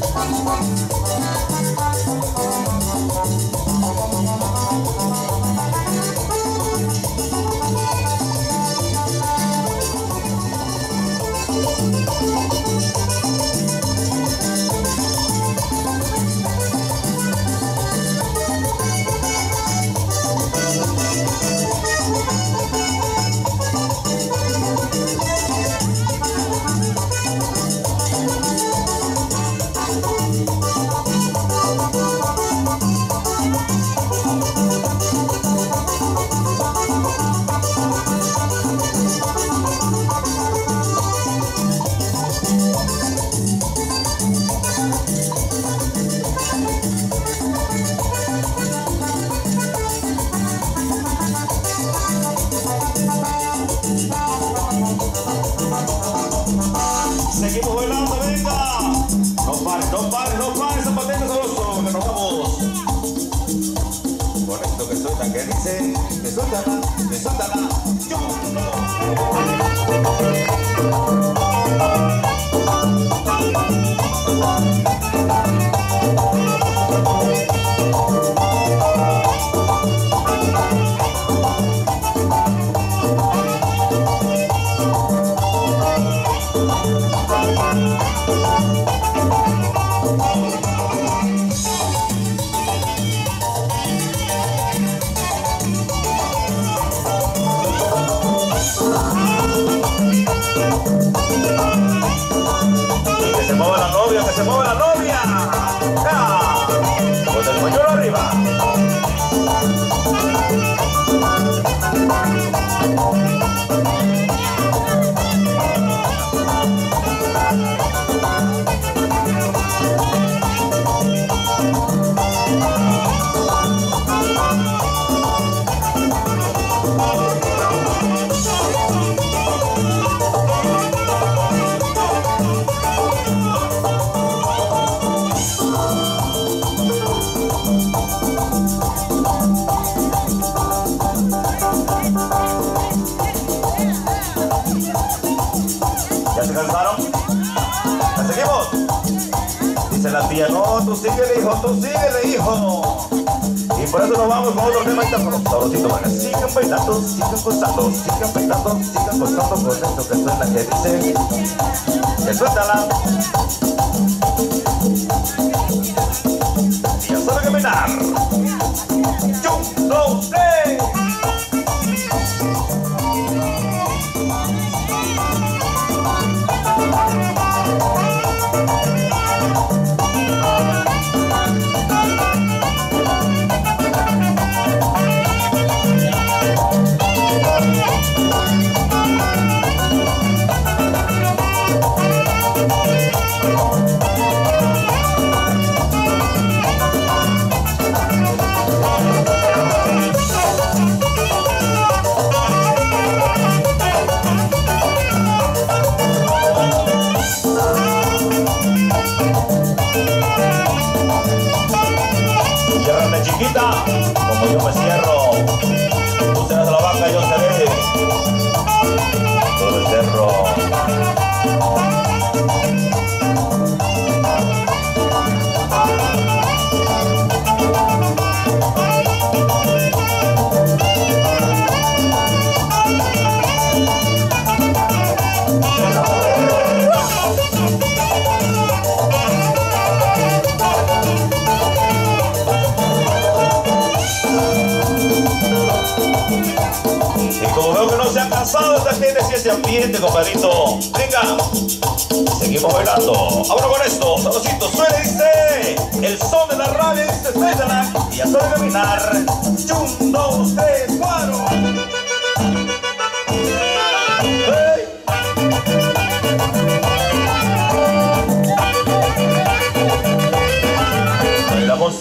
Seguimos bailando, venga. No pares, no pares, no pares, zapatero sabroso, que nos vamos. Con esto que suelta, que dice, que suéltala, que suéltala. Yo que se mueva la novia, que se mueva la novia. ¡Ja! Con el pañuelo arriba. ¿Ya se cansaron? ¿Ya seguimos? Dice la tía, no, tú síguele, hijo, tú síguele, hijo. Y por eso nos vamos con otro tema y tan sabrosito, man. Sigan bailando, sigan gozando, sigan bailando, sigan gozando con esto que suena, que dice, que suéltala. Y ya saben caminar. Un, dos, tres. Ciérrate chiquita, como yo me cierro. Tú serás la vaca, yo seré todo el cerro. Cansado esta gente y ese ambiente, compadrito. Venga, seguimos bailando. Ahora con esto, sabrosito, suena y dice: el son de la radio dice suéltala y ya sabe caminar. Un, dos, tres, cuatro. Hey. Bailamos.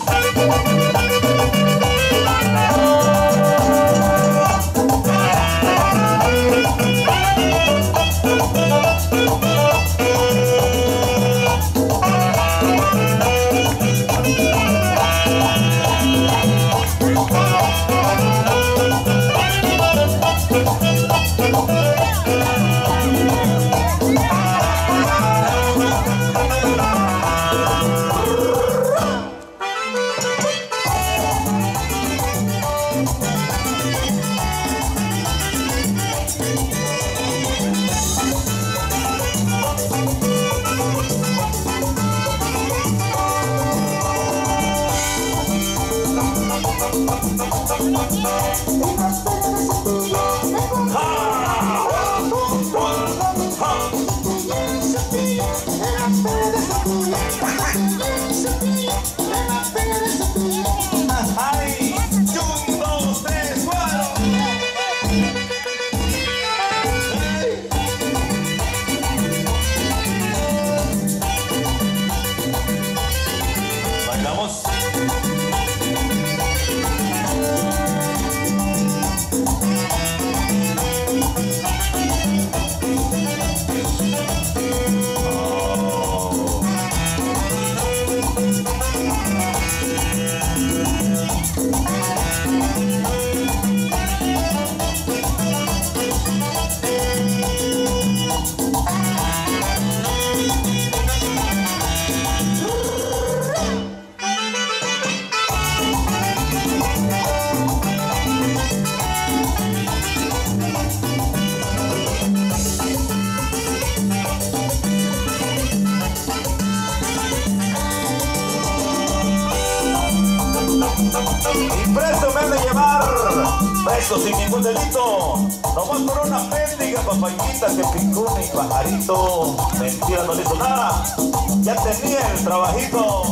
Preso me han de llevar, preso sin ningún delito, nomás por una mendiga papayita que picó mi pajarito. Mentira, no le hizo nada, ya tenía el trabajito.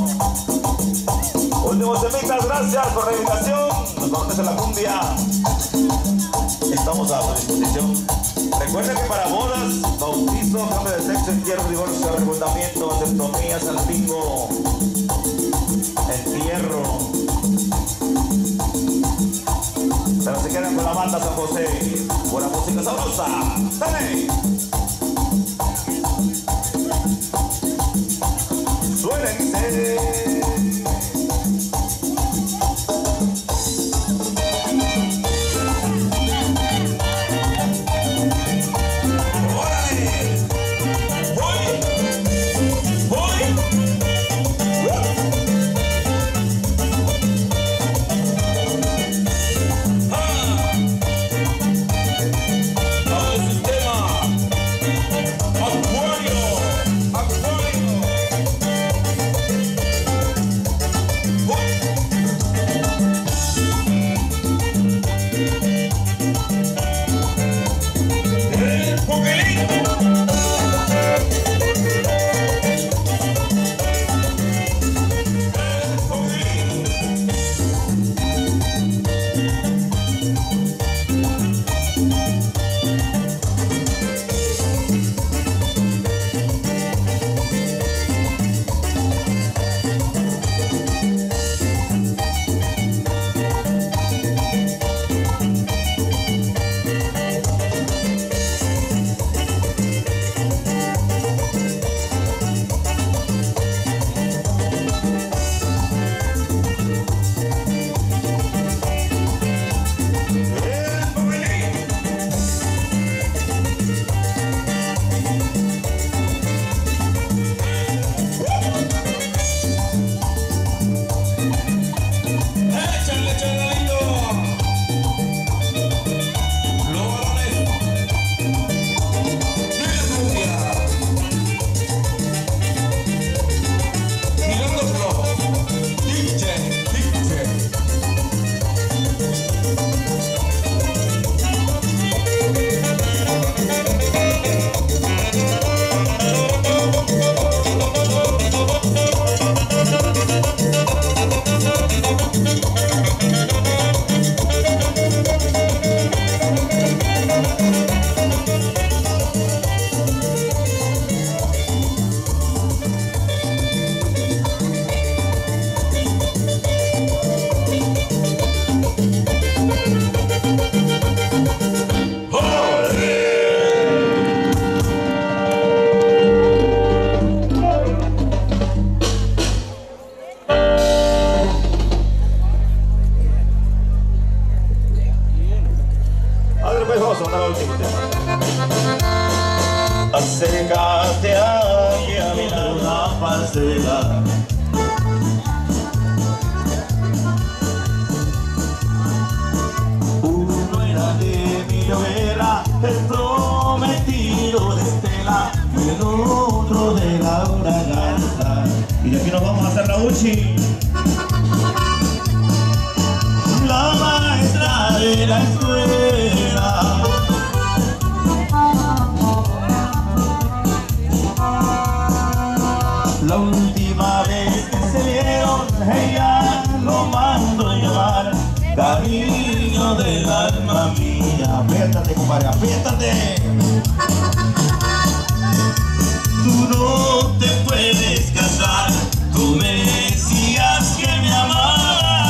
Últimos semitas, gracias por la invitación. Nos vamos a la cumbia. Estamos a su disposición. Recuerden que para bodas, bautizo, cambio de sexo, entierro, divorcio, arrebatamiento, vasectomía, salpingo, entierro. Pero se quedan con la banda San José. Buena música sabrosa. ¡Dale! Suélense. Sistema. Acércate aquí a mirar una parcela. Uno era de mi novela, el prometido de Estela, y el otro de Laura Garza. Y aquí nos vamos a hacer la uchi. La maestra de la escuela. La última vez que se vieron, ella lo mandó llamar cariño del alma mía. Apriétate, compadre, apriétate. Tú no te puedes casar, tú me decías que me amabas.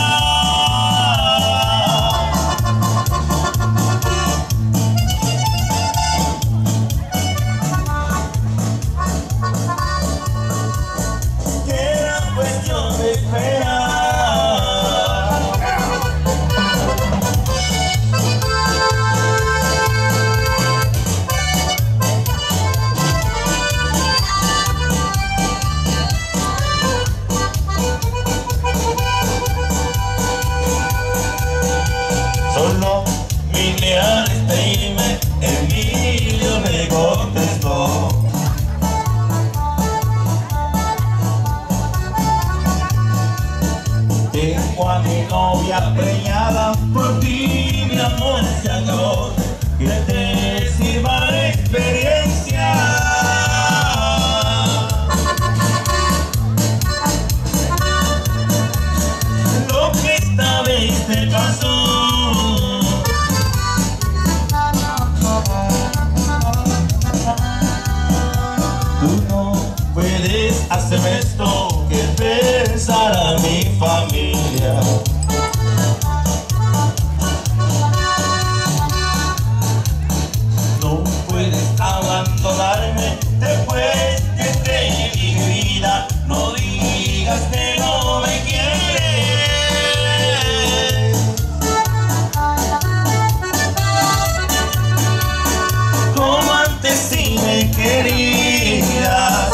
Solo vine a despedirme, Emilio me contestó. Tengo a mi novia preñada, por ti mi amor se acabó, que te sirva de experiencia. Lo que esta vez te pasó. Tú no puedes hacerme esto, que pensar a mi familia. No puedes abandonarme después que te di mi vida. No digas que no me quieres. Como antes sí me querías.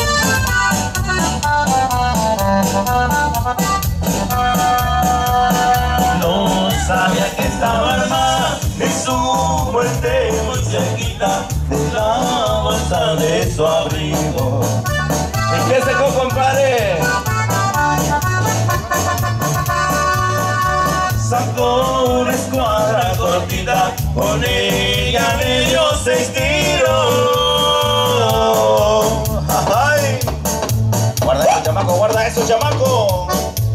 No sabía que estaba armada de su muerte muy cerquita de la bolsa de su abrigo. ¿En qué secó, compadre? Sacó una escuadra cortita, con ella me dio seis tiros. ¡Ay! Guarda eso, chamaco, guarda eso, chamaco.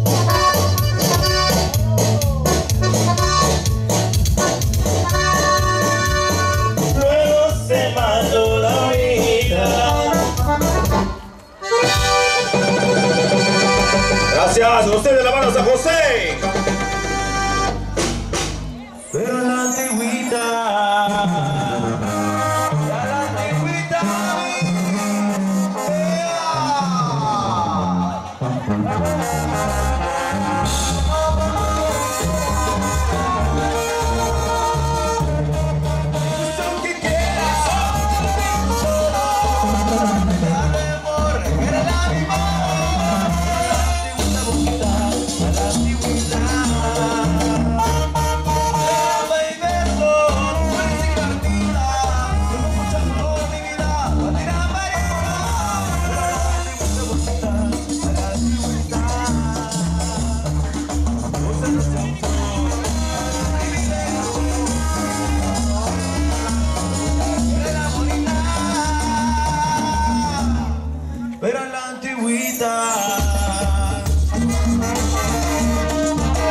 Luego se mandó la vida. Gracias, ustedes la mano San José. Pero la antigüita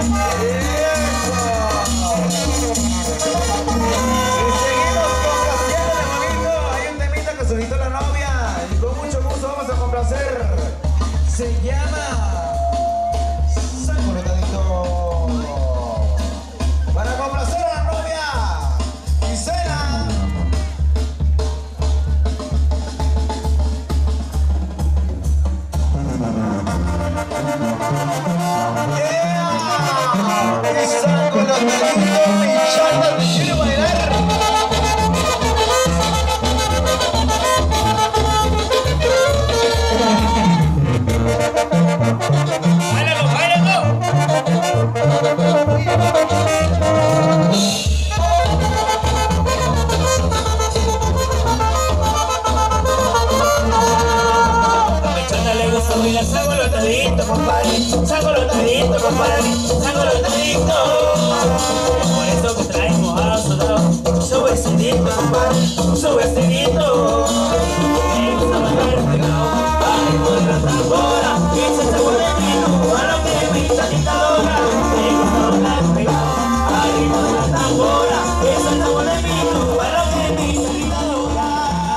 Se llama Sácalo Tantito. Para complacer a la novia Gisela. Yeah. Sácalo Tantito, mi chata, te quiere bailar. Saco los taditos, compadre, saco los taditos, compadre, saco los taditos. Por eso que traemos a nosotros, sube ese grito, compadre, sube ese grito. Me gusta bailar pegado, al ritmo de la tambora, y ese sabor de vino, a lo que me gusta dictadora. Me gusta bailar pegado, al ritmo de la tambora, y ese sabor de vino, a lo que me gusta dictadora.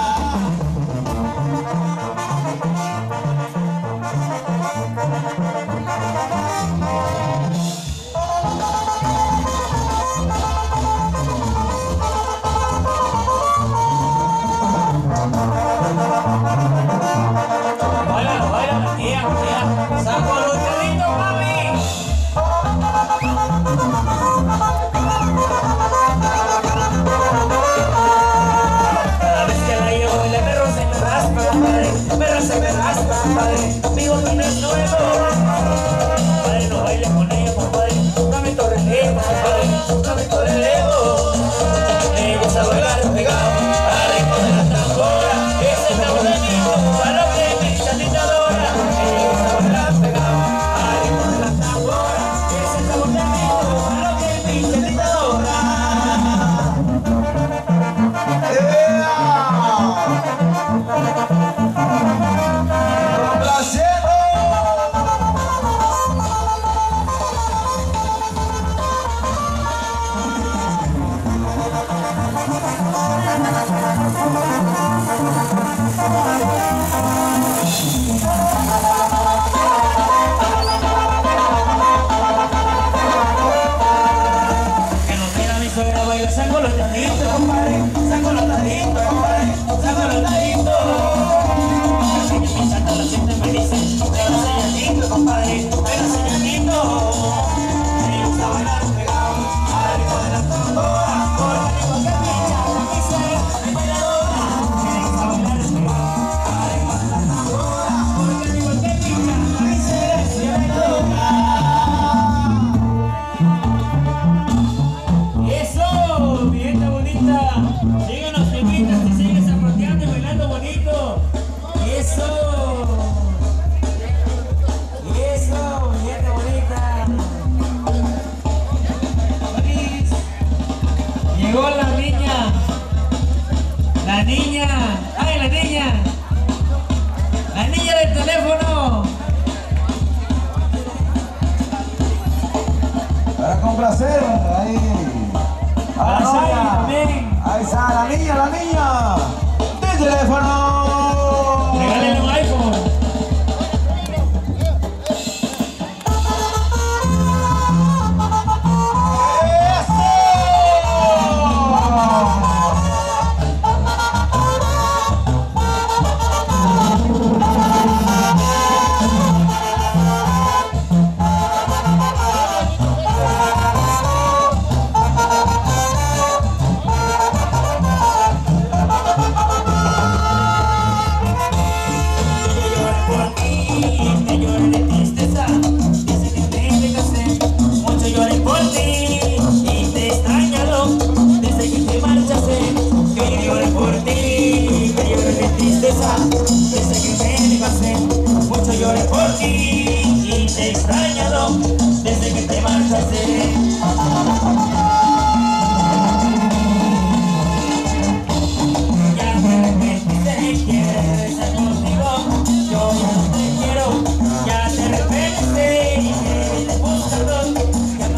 Llegó la niña, la niña, ay la niña, la niña del teléfono. Para complacer, ahí, a la novia, ahí está la niña, la niña, del teléfono. Regálale un iPhone. Desde que me pasé, mucho lloré por ti y te he extrañado desde que te marchaste. Ya te arrepentiste, quieres regresar conmigo, yo ya no te quiero. Ya te arrepentiste y quieres buscarlo, ya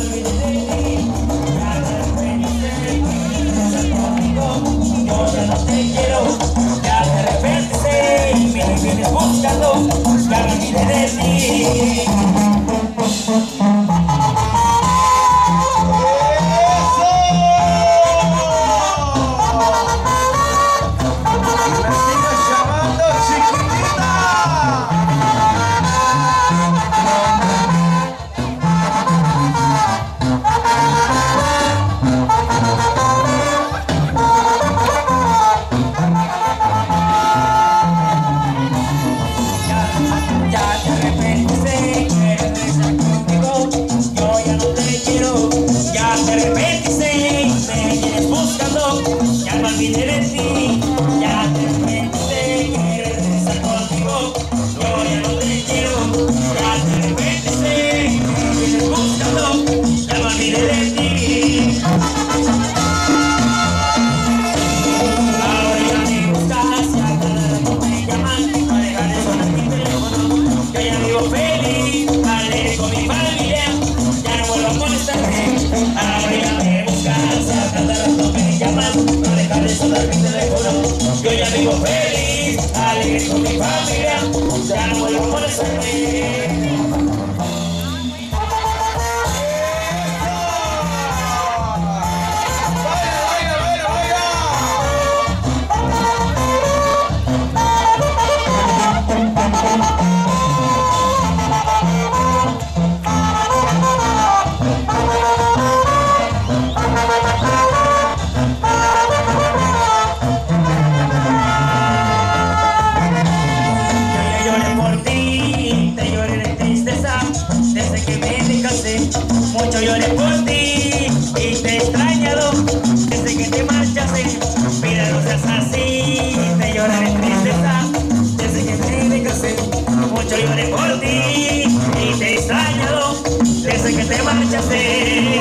lloré por ti y te he extrañado. Desde que te marchaste, mira, no seas así. Te lloraré tristeza desde que te dejaste. Mucho lloré por ti y te he extrañado. Desde que te marchaste.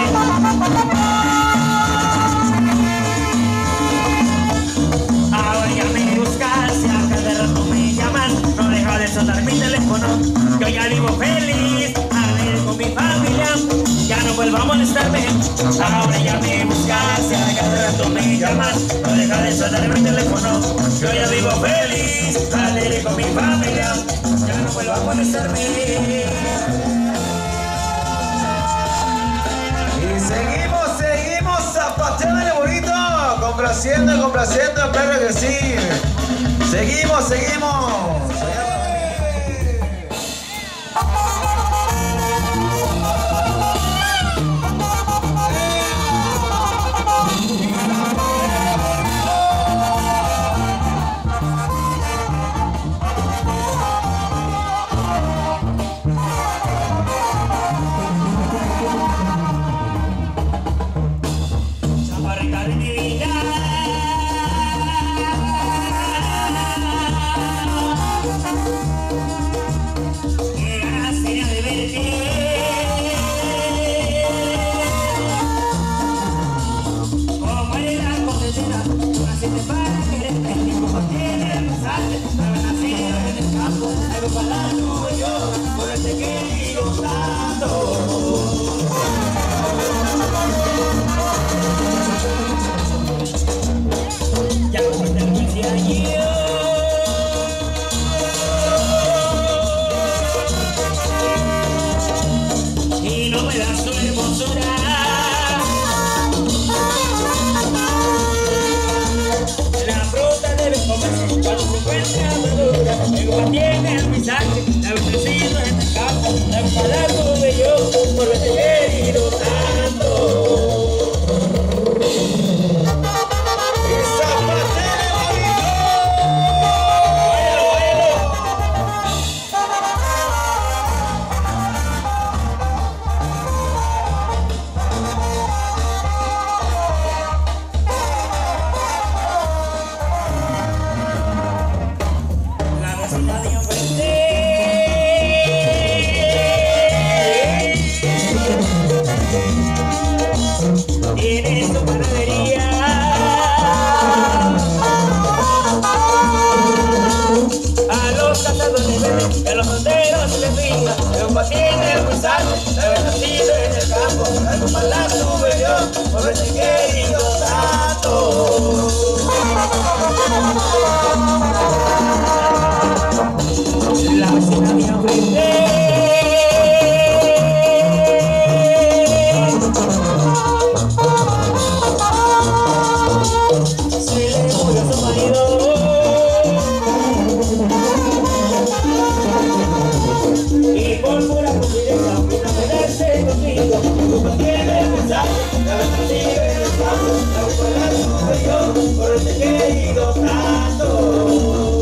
Ahora ya me buscas y a cada rato me llamas. No deja de sonar mi teléfono. Yo ya vivo feliz, alegre con mi familia. Ya no vuelvo a molestarme. Ahora ya me buscas y a cada rato me llamas. No deja de sonar mi teléfono. Yo ya vivo feliz, alegre con mi familia. Ya no vuelvo a molestarme. Y seguimos, seguimos zapateando bonito, complaciendo, complaciendo, claro que sí. Seguimos, seguimos. Chaparrita de mi vida, qué ganas tenía de verte. Como eres la consentida, tú naciste para quererte. Y como tienes el mensaje, no haber nacido en el campo. Algo para tú y yo, por este querido tanto. Ya fuiste el quince años y no me das tu hermosura. La fruta debe comerse cuando se encuentra madura. Algo tiene el mensaje, la he crecido en el campo. La para tuve yo por verte querido tanto. Tienes tu panadería, a los cazadores venden, a los sonderos les brinda. Europa tiene el mensaje, la haber nacido en el campo. Algo para la tuve yo, por verte querido tanto. La vecina me ofrece y por pura confidencia vino a quedarse contigo. Tú tienes el mensaje, la verdad sigue en el campo. La escuela tuve yo, por este querido tanto.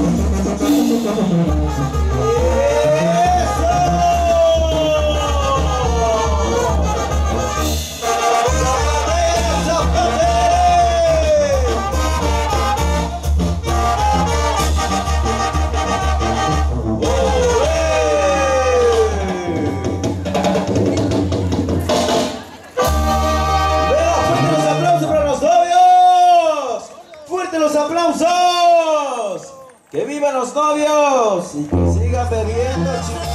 ¡Aplausos! ¡Que vivan los novios! Y que sigan bebiendo, chicos.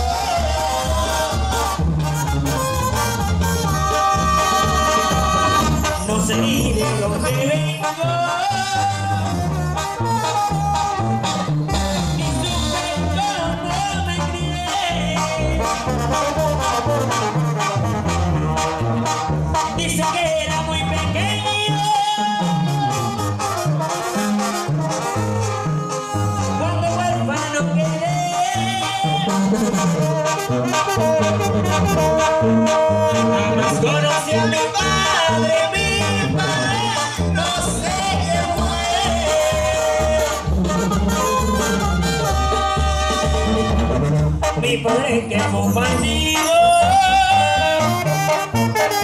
No sé ni de dónde vengo, ni supe cómo me crié. Dice que era muy pequeño cuando huérfano quedé. Jamás conocí a mi padre, mi padre, no sé qué fue. Mi padre que fue un bandido,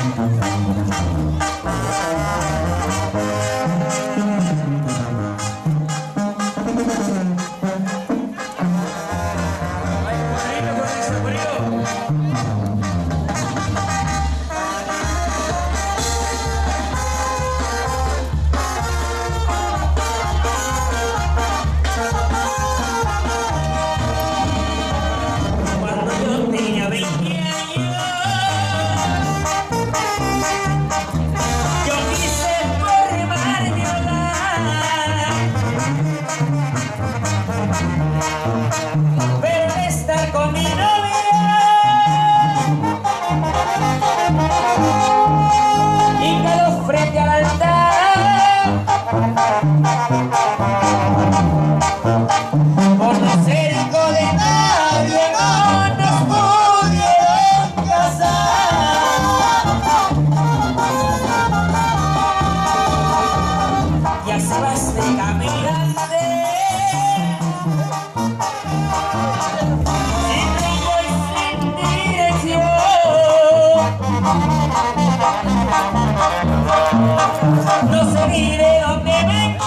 No sé ni de dónde vengo,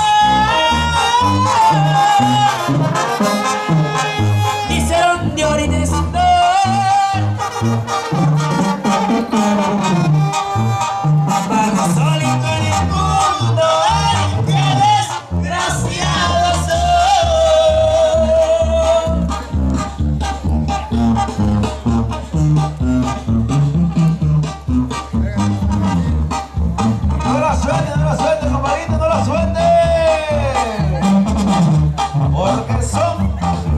ni sé dónde ahorita estoy. Vago solito en el mundo, ay, qué desgraciado No la suelte, no la suelte, compadrito, no la suelte. Porque son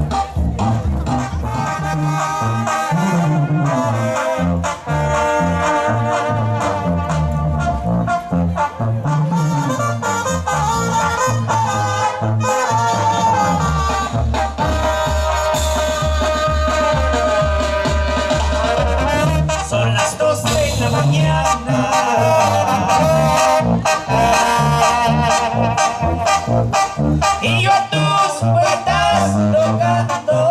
Son las dos de la mañana y yo a tus puertas tocando.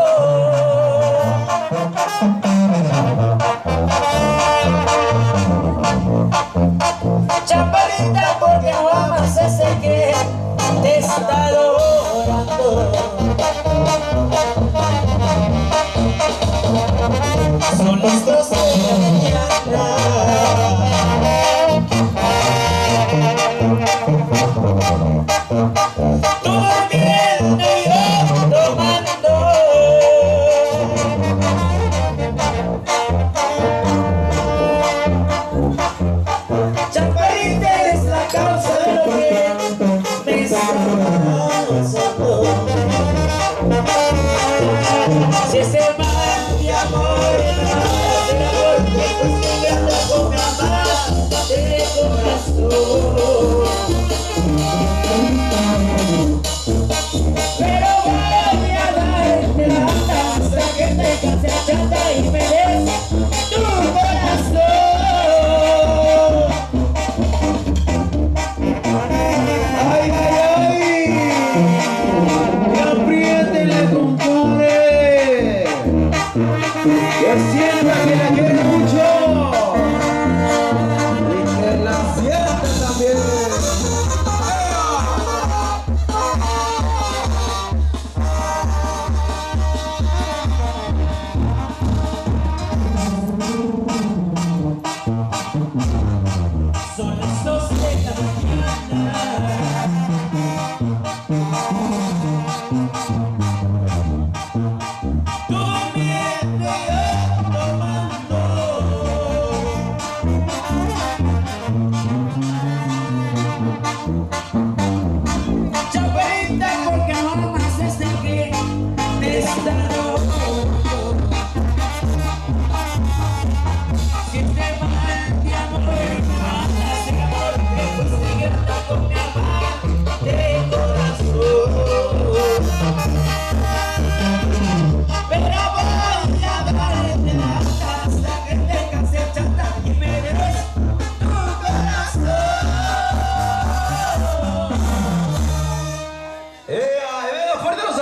Chaparita, porque no amas ese que te está adorando. Son las dos de la mañana tú durmiendo y yo tomando. Chaparita, eres la causa de lo que me está pasando. Si ese mal de amor será porque pues que anda con mi amante de corazón. Pero voy a darte lata hasta que te canses chata y me des tu corazón. ay, ay, ay. Que apriétele, compadre. Que sienta que la quiere mucho. Y que la sienta también. Son las dos de la mañana tú durmiendo y yo tomando. Chaparita, porque no amas este que te está robando. Si te mal de amor, será porque pues sigue andando con mi amante de corazón. Pero voy a darte lata hasta que te canses chata y me des tu corazón. ¡Eh, venga, fuerte los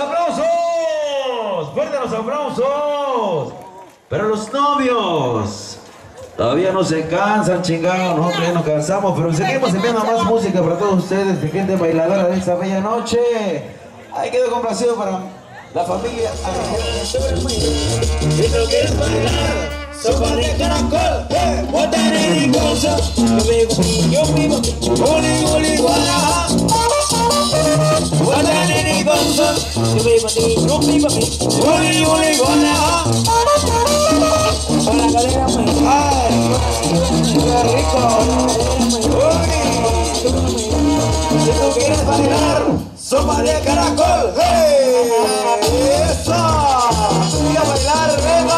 aplausos! ¡Fuerte los aplausos! Pero los novios. Todavía no se cansan, chingados, nosotros ya nos cansamos, pero seguimos enviando más música para todos ustedes, de gente bailadora de esta bella noche. Ahí quedó complacido para la familia. Si no quieres bailar, sopa de caracol, eh, botan en mi cosa, yo bebo, yo vivo, oli, oli, guana. Botan en mi cosa, yo bebo, yo vivo, oli, oli, guana. Con la cadera muy, ay, qué rico. Uy, si tú quieres bailar, sopa de caracol, hey, eso, y a bailar, venga.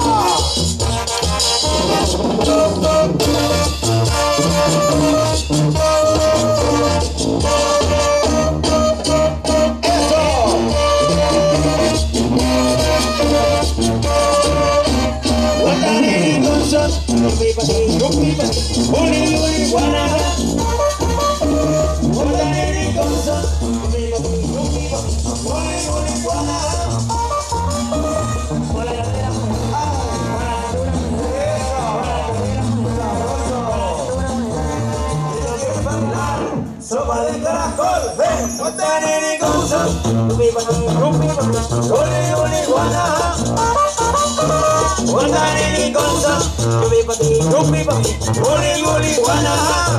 Sopa de caracol, ven, botan en mi cosa, oli, oli, guana. Botan en mi cosa, oli, oli, guana.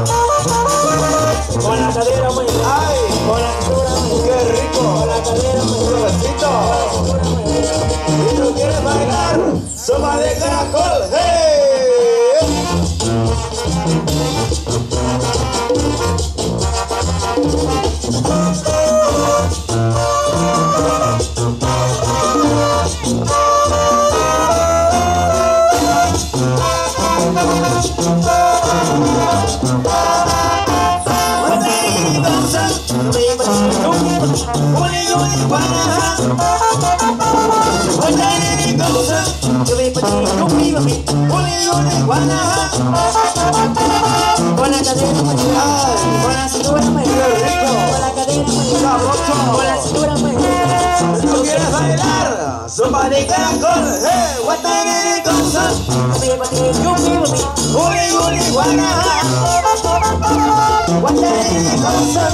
Con la cadera muy, ay, con la cintura muy, qué rico, con la cadera muy, suavecito. Si tú quieres bailar, sopa de caracol, hey. Con la cadera muy con la cintura muy rico, con la cadera muy sabroso, con la cintura muy rico. ¿Tú quieres bailar? Sopa de caracol, eh, botan en mi cosa, oli, oli, guana. Botan en mi cosa,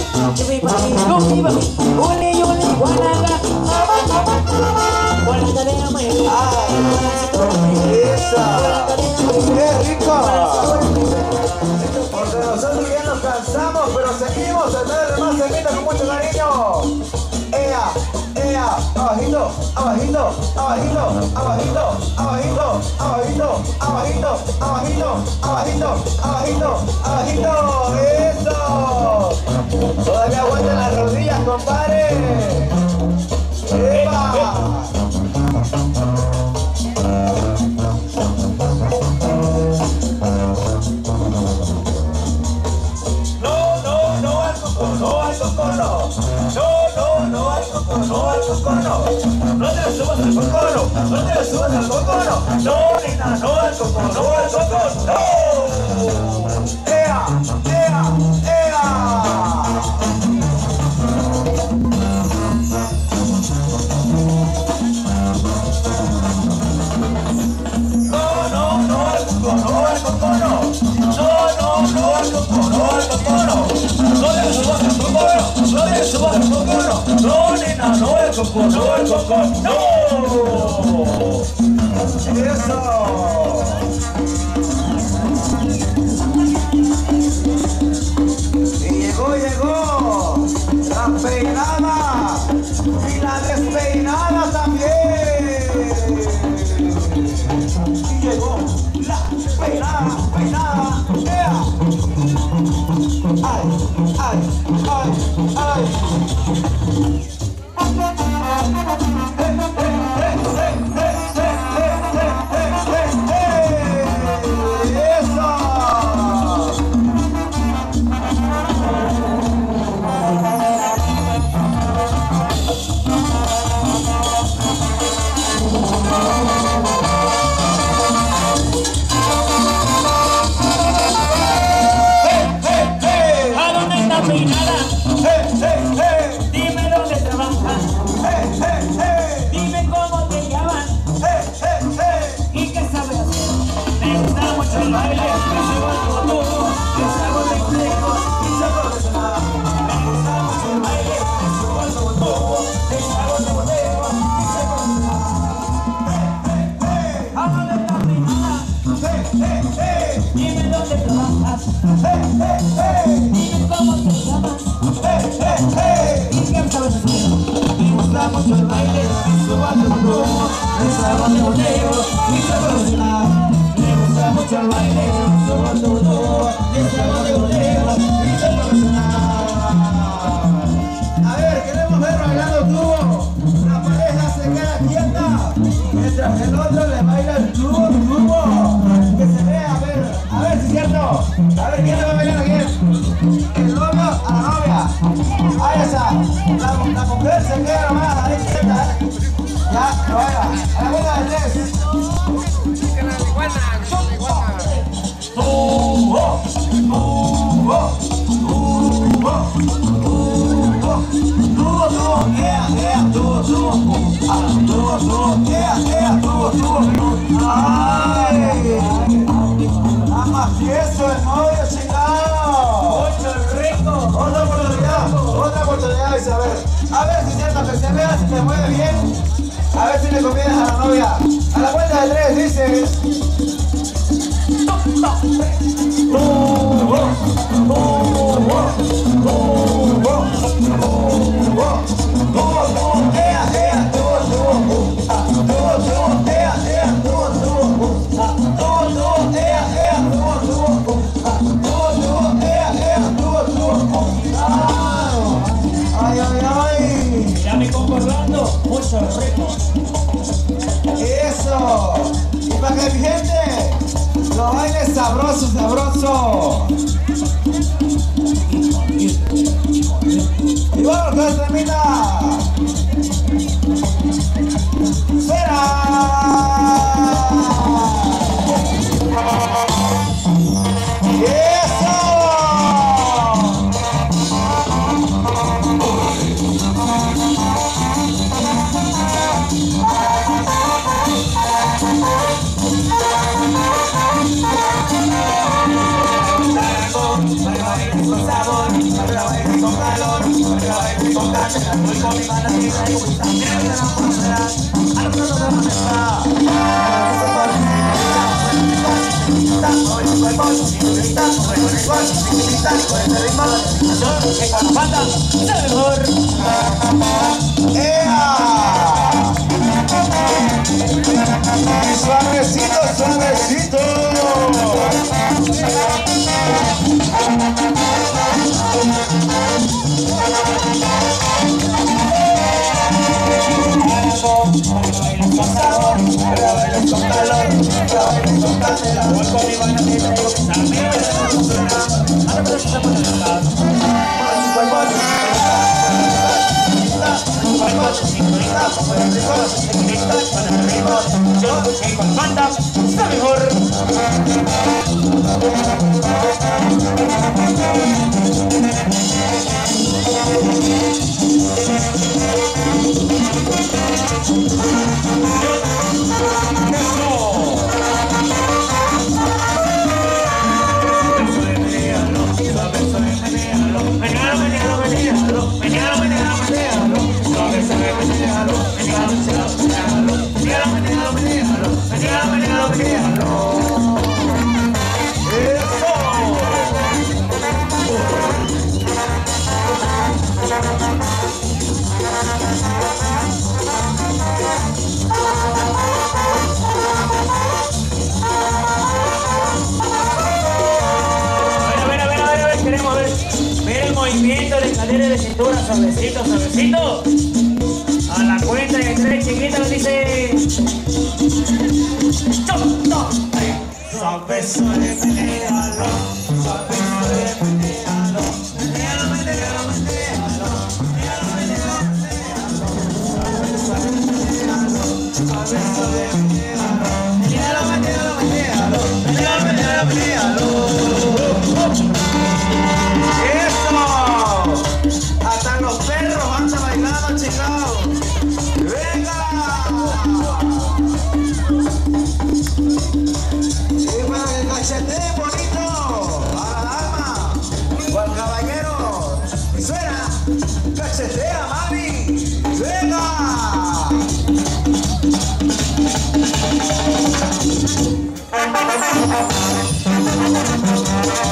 oli, oli, guana. Con la cadera muy, ay, con la cintura muy, esa, qué rico. Porque nosotros ya nos cansamos, pero seguimos a traer más semita con mucho cariño. Ea, ea, abajito, abajito, abajito, abajito, abajito, abajito, abajito, abajito, abajito, abajito, abajito, eso. Todavía aguantan las rodillas, compadre. ¡Eva! No te le subas al cocono, no te le subas al cocono, no, nena, no al cocono, no al cocono, no. ¡Ea! ¡Ea! ¡Ea! No, no, no al cocono, no al cocono, no, no, no al cocono, no al cocono, no te le subas al cocono, no te le subas al cocono, no, nena, no al cocono, no al cocono, no. Eso. Y llegó, llegó la peinada y la despeinada también. Y llegó la peinada, peinada, ¡ea! Ay, ay, ay, ay. Hey, hey, hey, hey, hey, hey, hey, hey, hey, hey. Hey, hey, hey. ¿Cómo te llamas? Hey, hey, hey. ¿Y qué sabes hacer? Me gusta mucho el baile, suba tu rumbo, el sabor de boteo, y se profesional. Me gusta mucho el baile, suba tu rumbo, el sabor de boteo, y se profesional. A ver, queremos ver bailando tubo. La pareja se queda quieta, mientras el otro le baila el tubo, tubo. Que se vea, a ver, a ver si es cierto. A ver, ¿quién le va a bailar a quién? El novio a la novia. Ahí está. La, la mujer se queda nomás, ahí quieta, ¿eh? Ya, que vaya. A la cuenta de tres. Tubo, tubo, tubo, tubo, tubo, tubo, yeah, yeah, tubo, tubo, ah, tubo, tubo, yeah, yeah, tubo, tubo, ay, nada más tieso el novio, chingado. ¡Mucho rico! Otra oportunidad, otra oportunidad, Isabel. A ver si siento que se vea, si se mueve bien. A ver si le convienes a la novia. A la cuenta de tres dice. Tubo, tubo, tubo, tubo, tubo, tubo, ea, ea, tubo, tubo, ah, tubo, tubo, ea, ea, tubo, tubo, ah, tubo, tubo, ea, ea, tubo, tubo, ah, tubo, tubo, ea, ea, tubo, tubo, ay, ay, ay. Ya me compo Orlando, mucho rico. Eso. Y para que mi gente lo baile sabroso, sabroso. Y bueno, que termina. ¡Fuera! ¡Eso! Con sabor, para bailar con calor, para bailar con cátedra, voy con mi banda negra y voy también a la comunidad. A lo pronto de la mesa. Mueve tu cuerpo, sin grita, mueve el cuerpo, sin grita, con este ritmo, que con la banda sea mejor. ¡Ea! Suavecito, suavecito. Con sabor, para bailar con calor, para bailar con cátedra, voy con mi banda negra y voy también a la comunidad. A lo pronto de la mesa. Mueve tu cuerpo, sin grita, sin grita, mueve el ritmo, sin grita, con el ritmo, yo que con banda está mejor. Movimiento de cadera de cintura, suavecito, suavecito. A la cuenta de tres, chiquita, nos dice. Chop, chop. Suavezo de menealo, suavezo de menealo, menealo, menealo, menealo, menealo, menealo, menealo, suavezo de menealo, suavezo de menealo, menealo, menealo, menealo, menealo, menealo, menealo. Hasta los perros andan bailando, chicos. ¡Venga! Y para que cacheteen bonito a la dama o al caballero. Y suena, cachetea, mami. ¡Venga!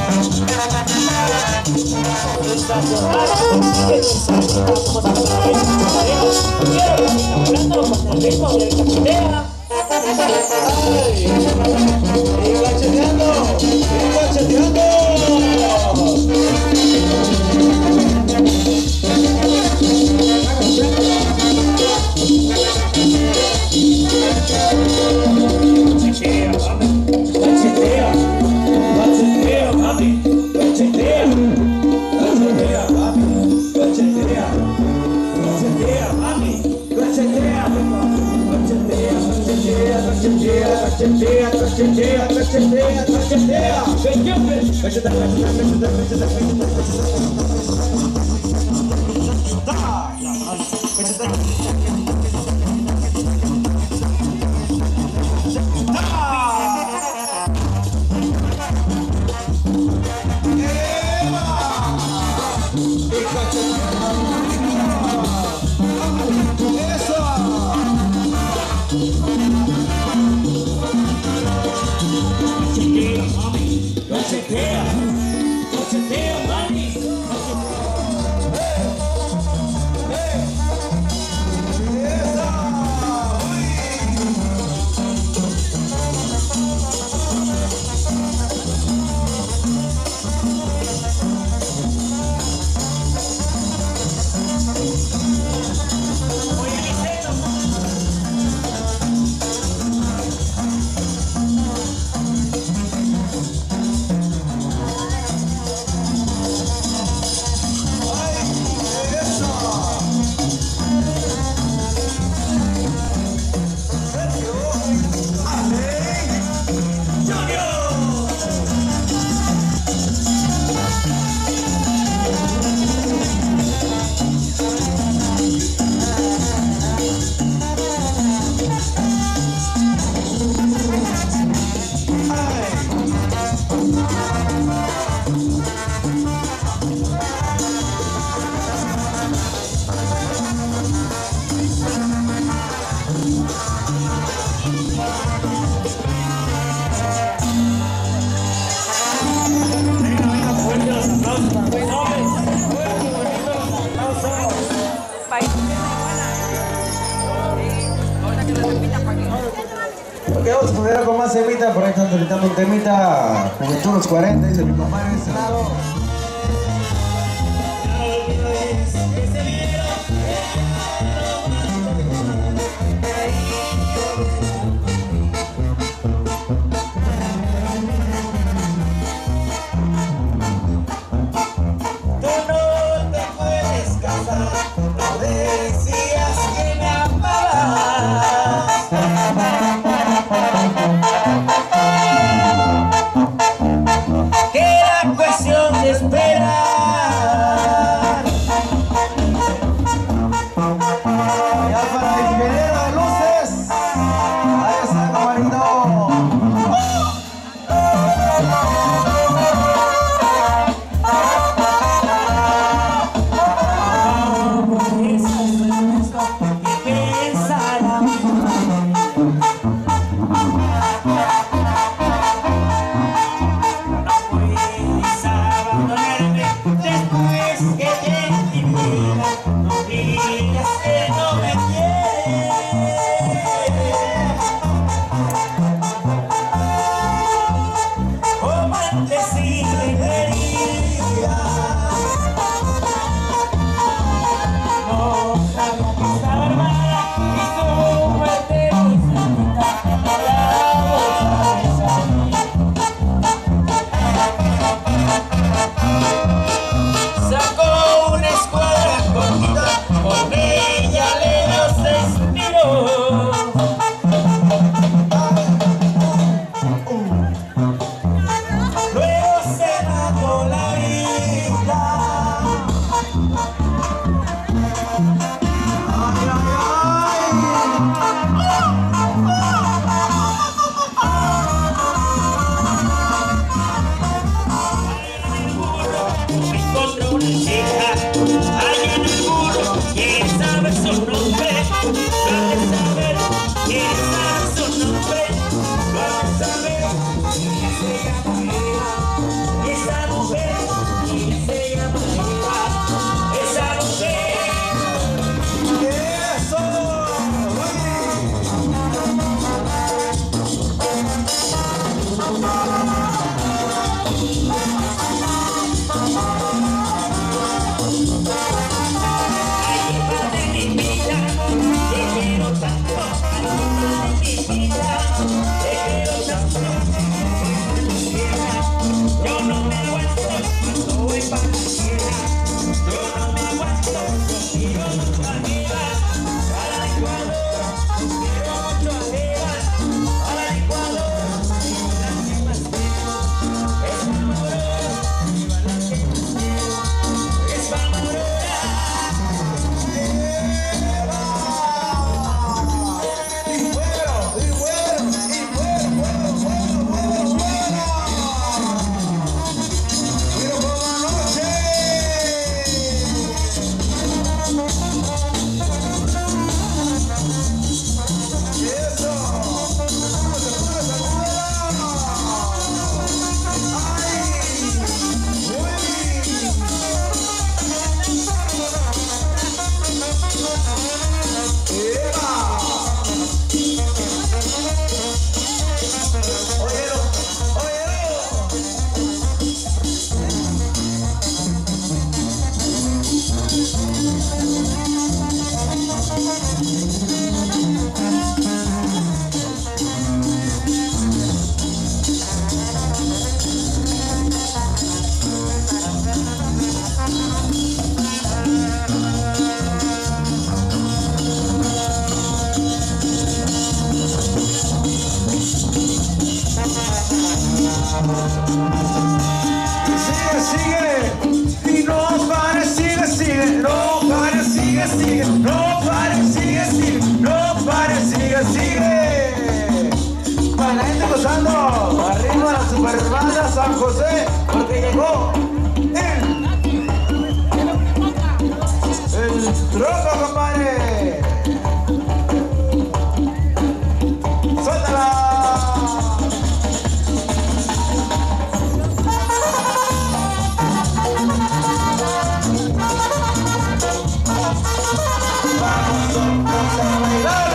Ok, vamos a poner con más temita, por ahí están solicitando un temita, Juventud los cuarenta, dice mi compadre de este lado. Esa mujer San José, porque llegó el, el troco, compadre. ¡Suéltala! Vamos a bailar.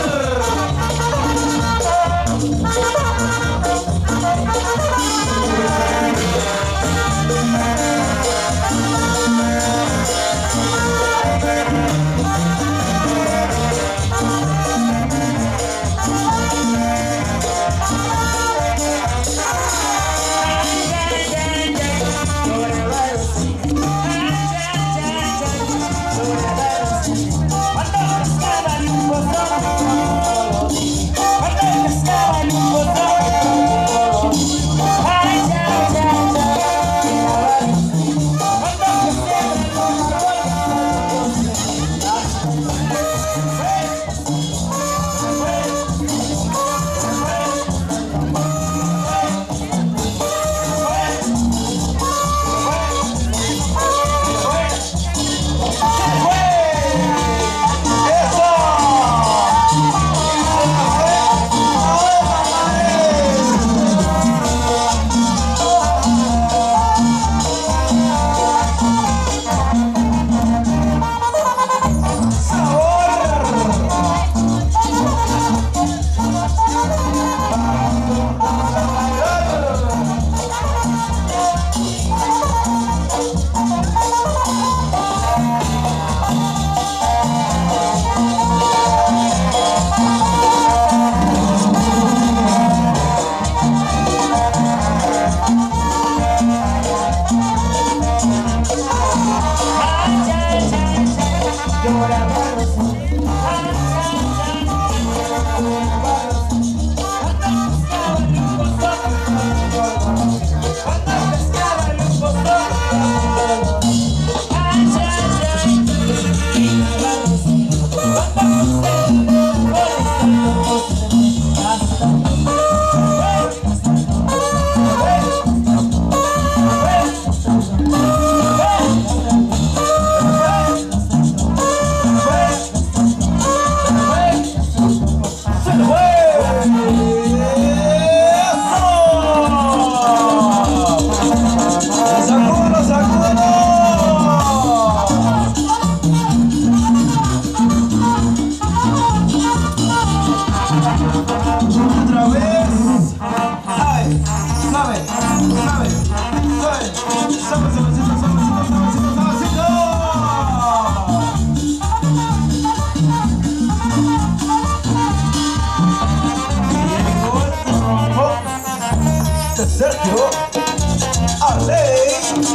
Yo, Ale,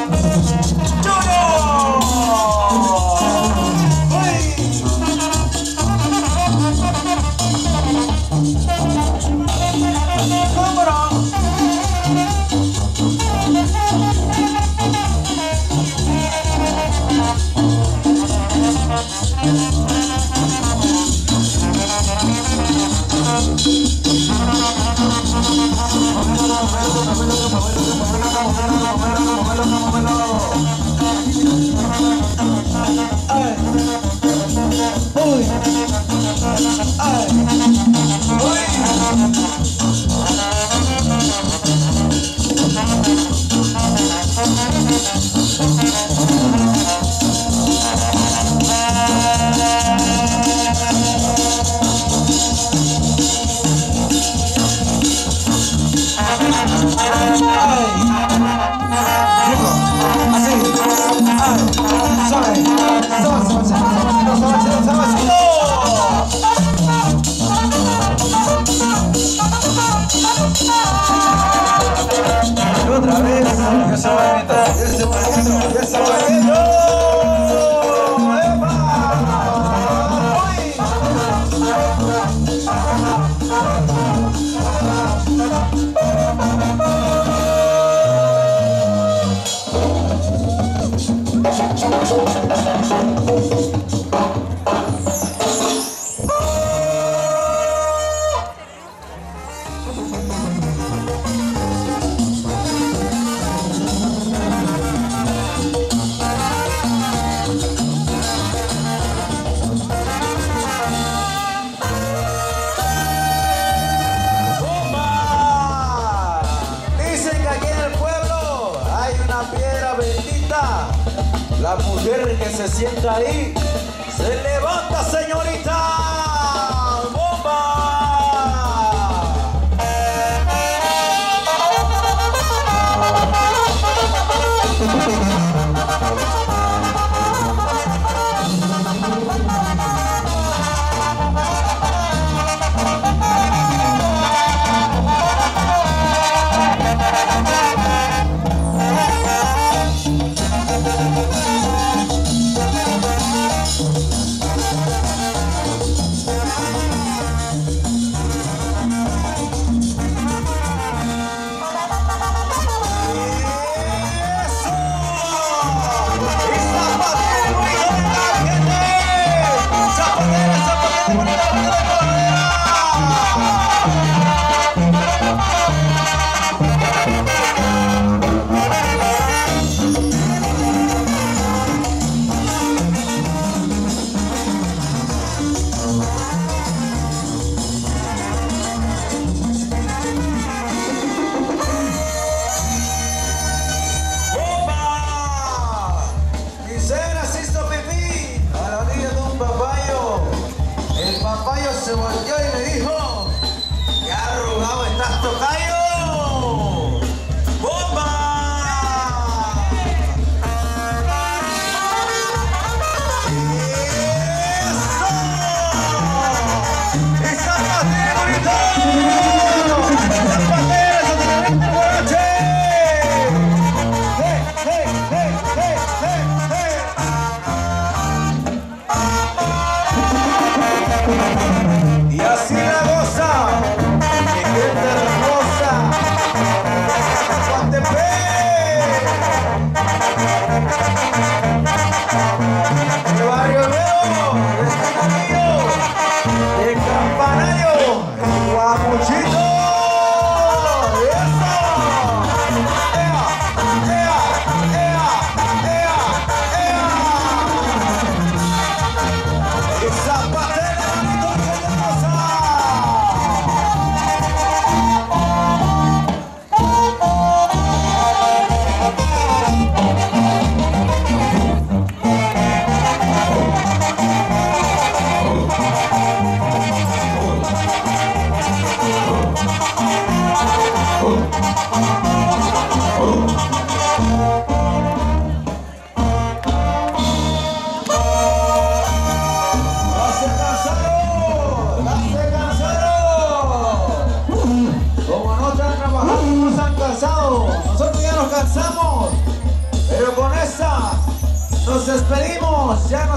Junior. ¿Cómo no? Otra vez, yo soy bonito, yo soy bonito, yo soy bonito. ¡Epa! La mujer que se sienta ahí, se levanta, señorita. ¡Bomba!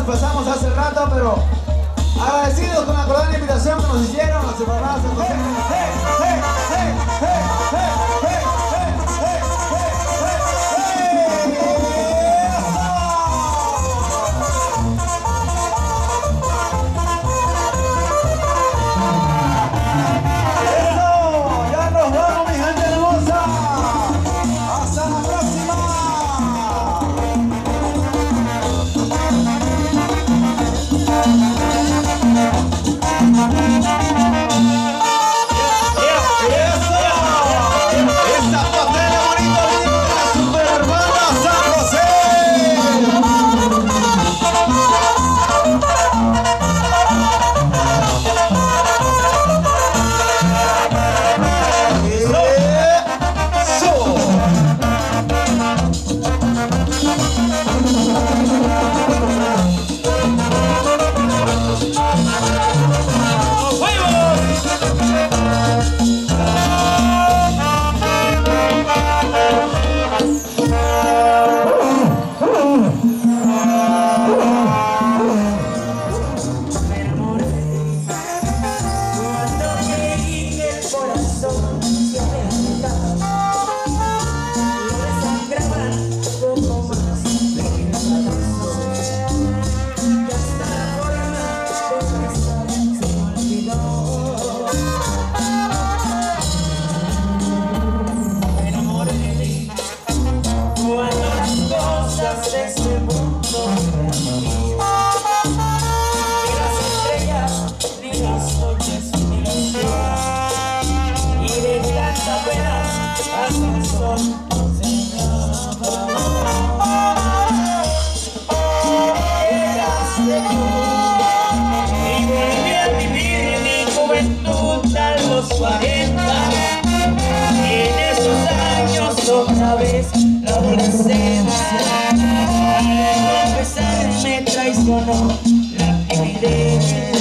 empezamos hace rato, pero agradecidos con la cordial invitación que nos hicieron los separados de José. ¡Hey, hey, hey, hey, hey, hey, hey, ¡eso! ¡Ya nos vamos, mi gente hermosa! ¡Hasta la próxima! cuarenta y en esos años otra vez la adolescencia al confesar me traicionó la timidez.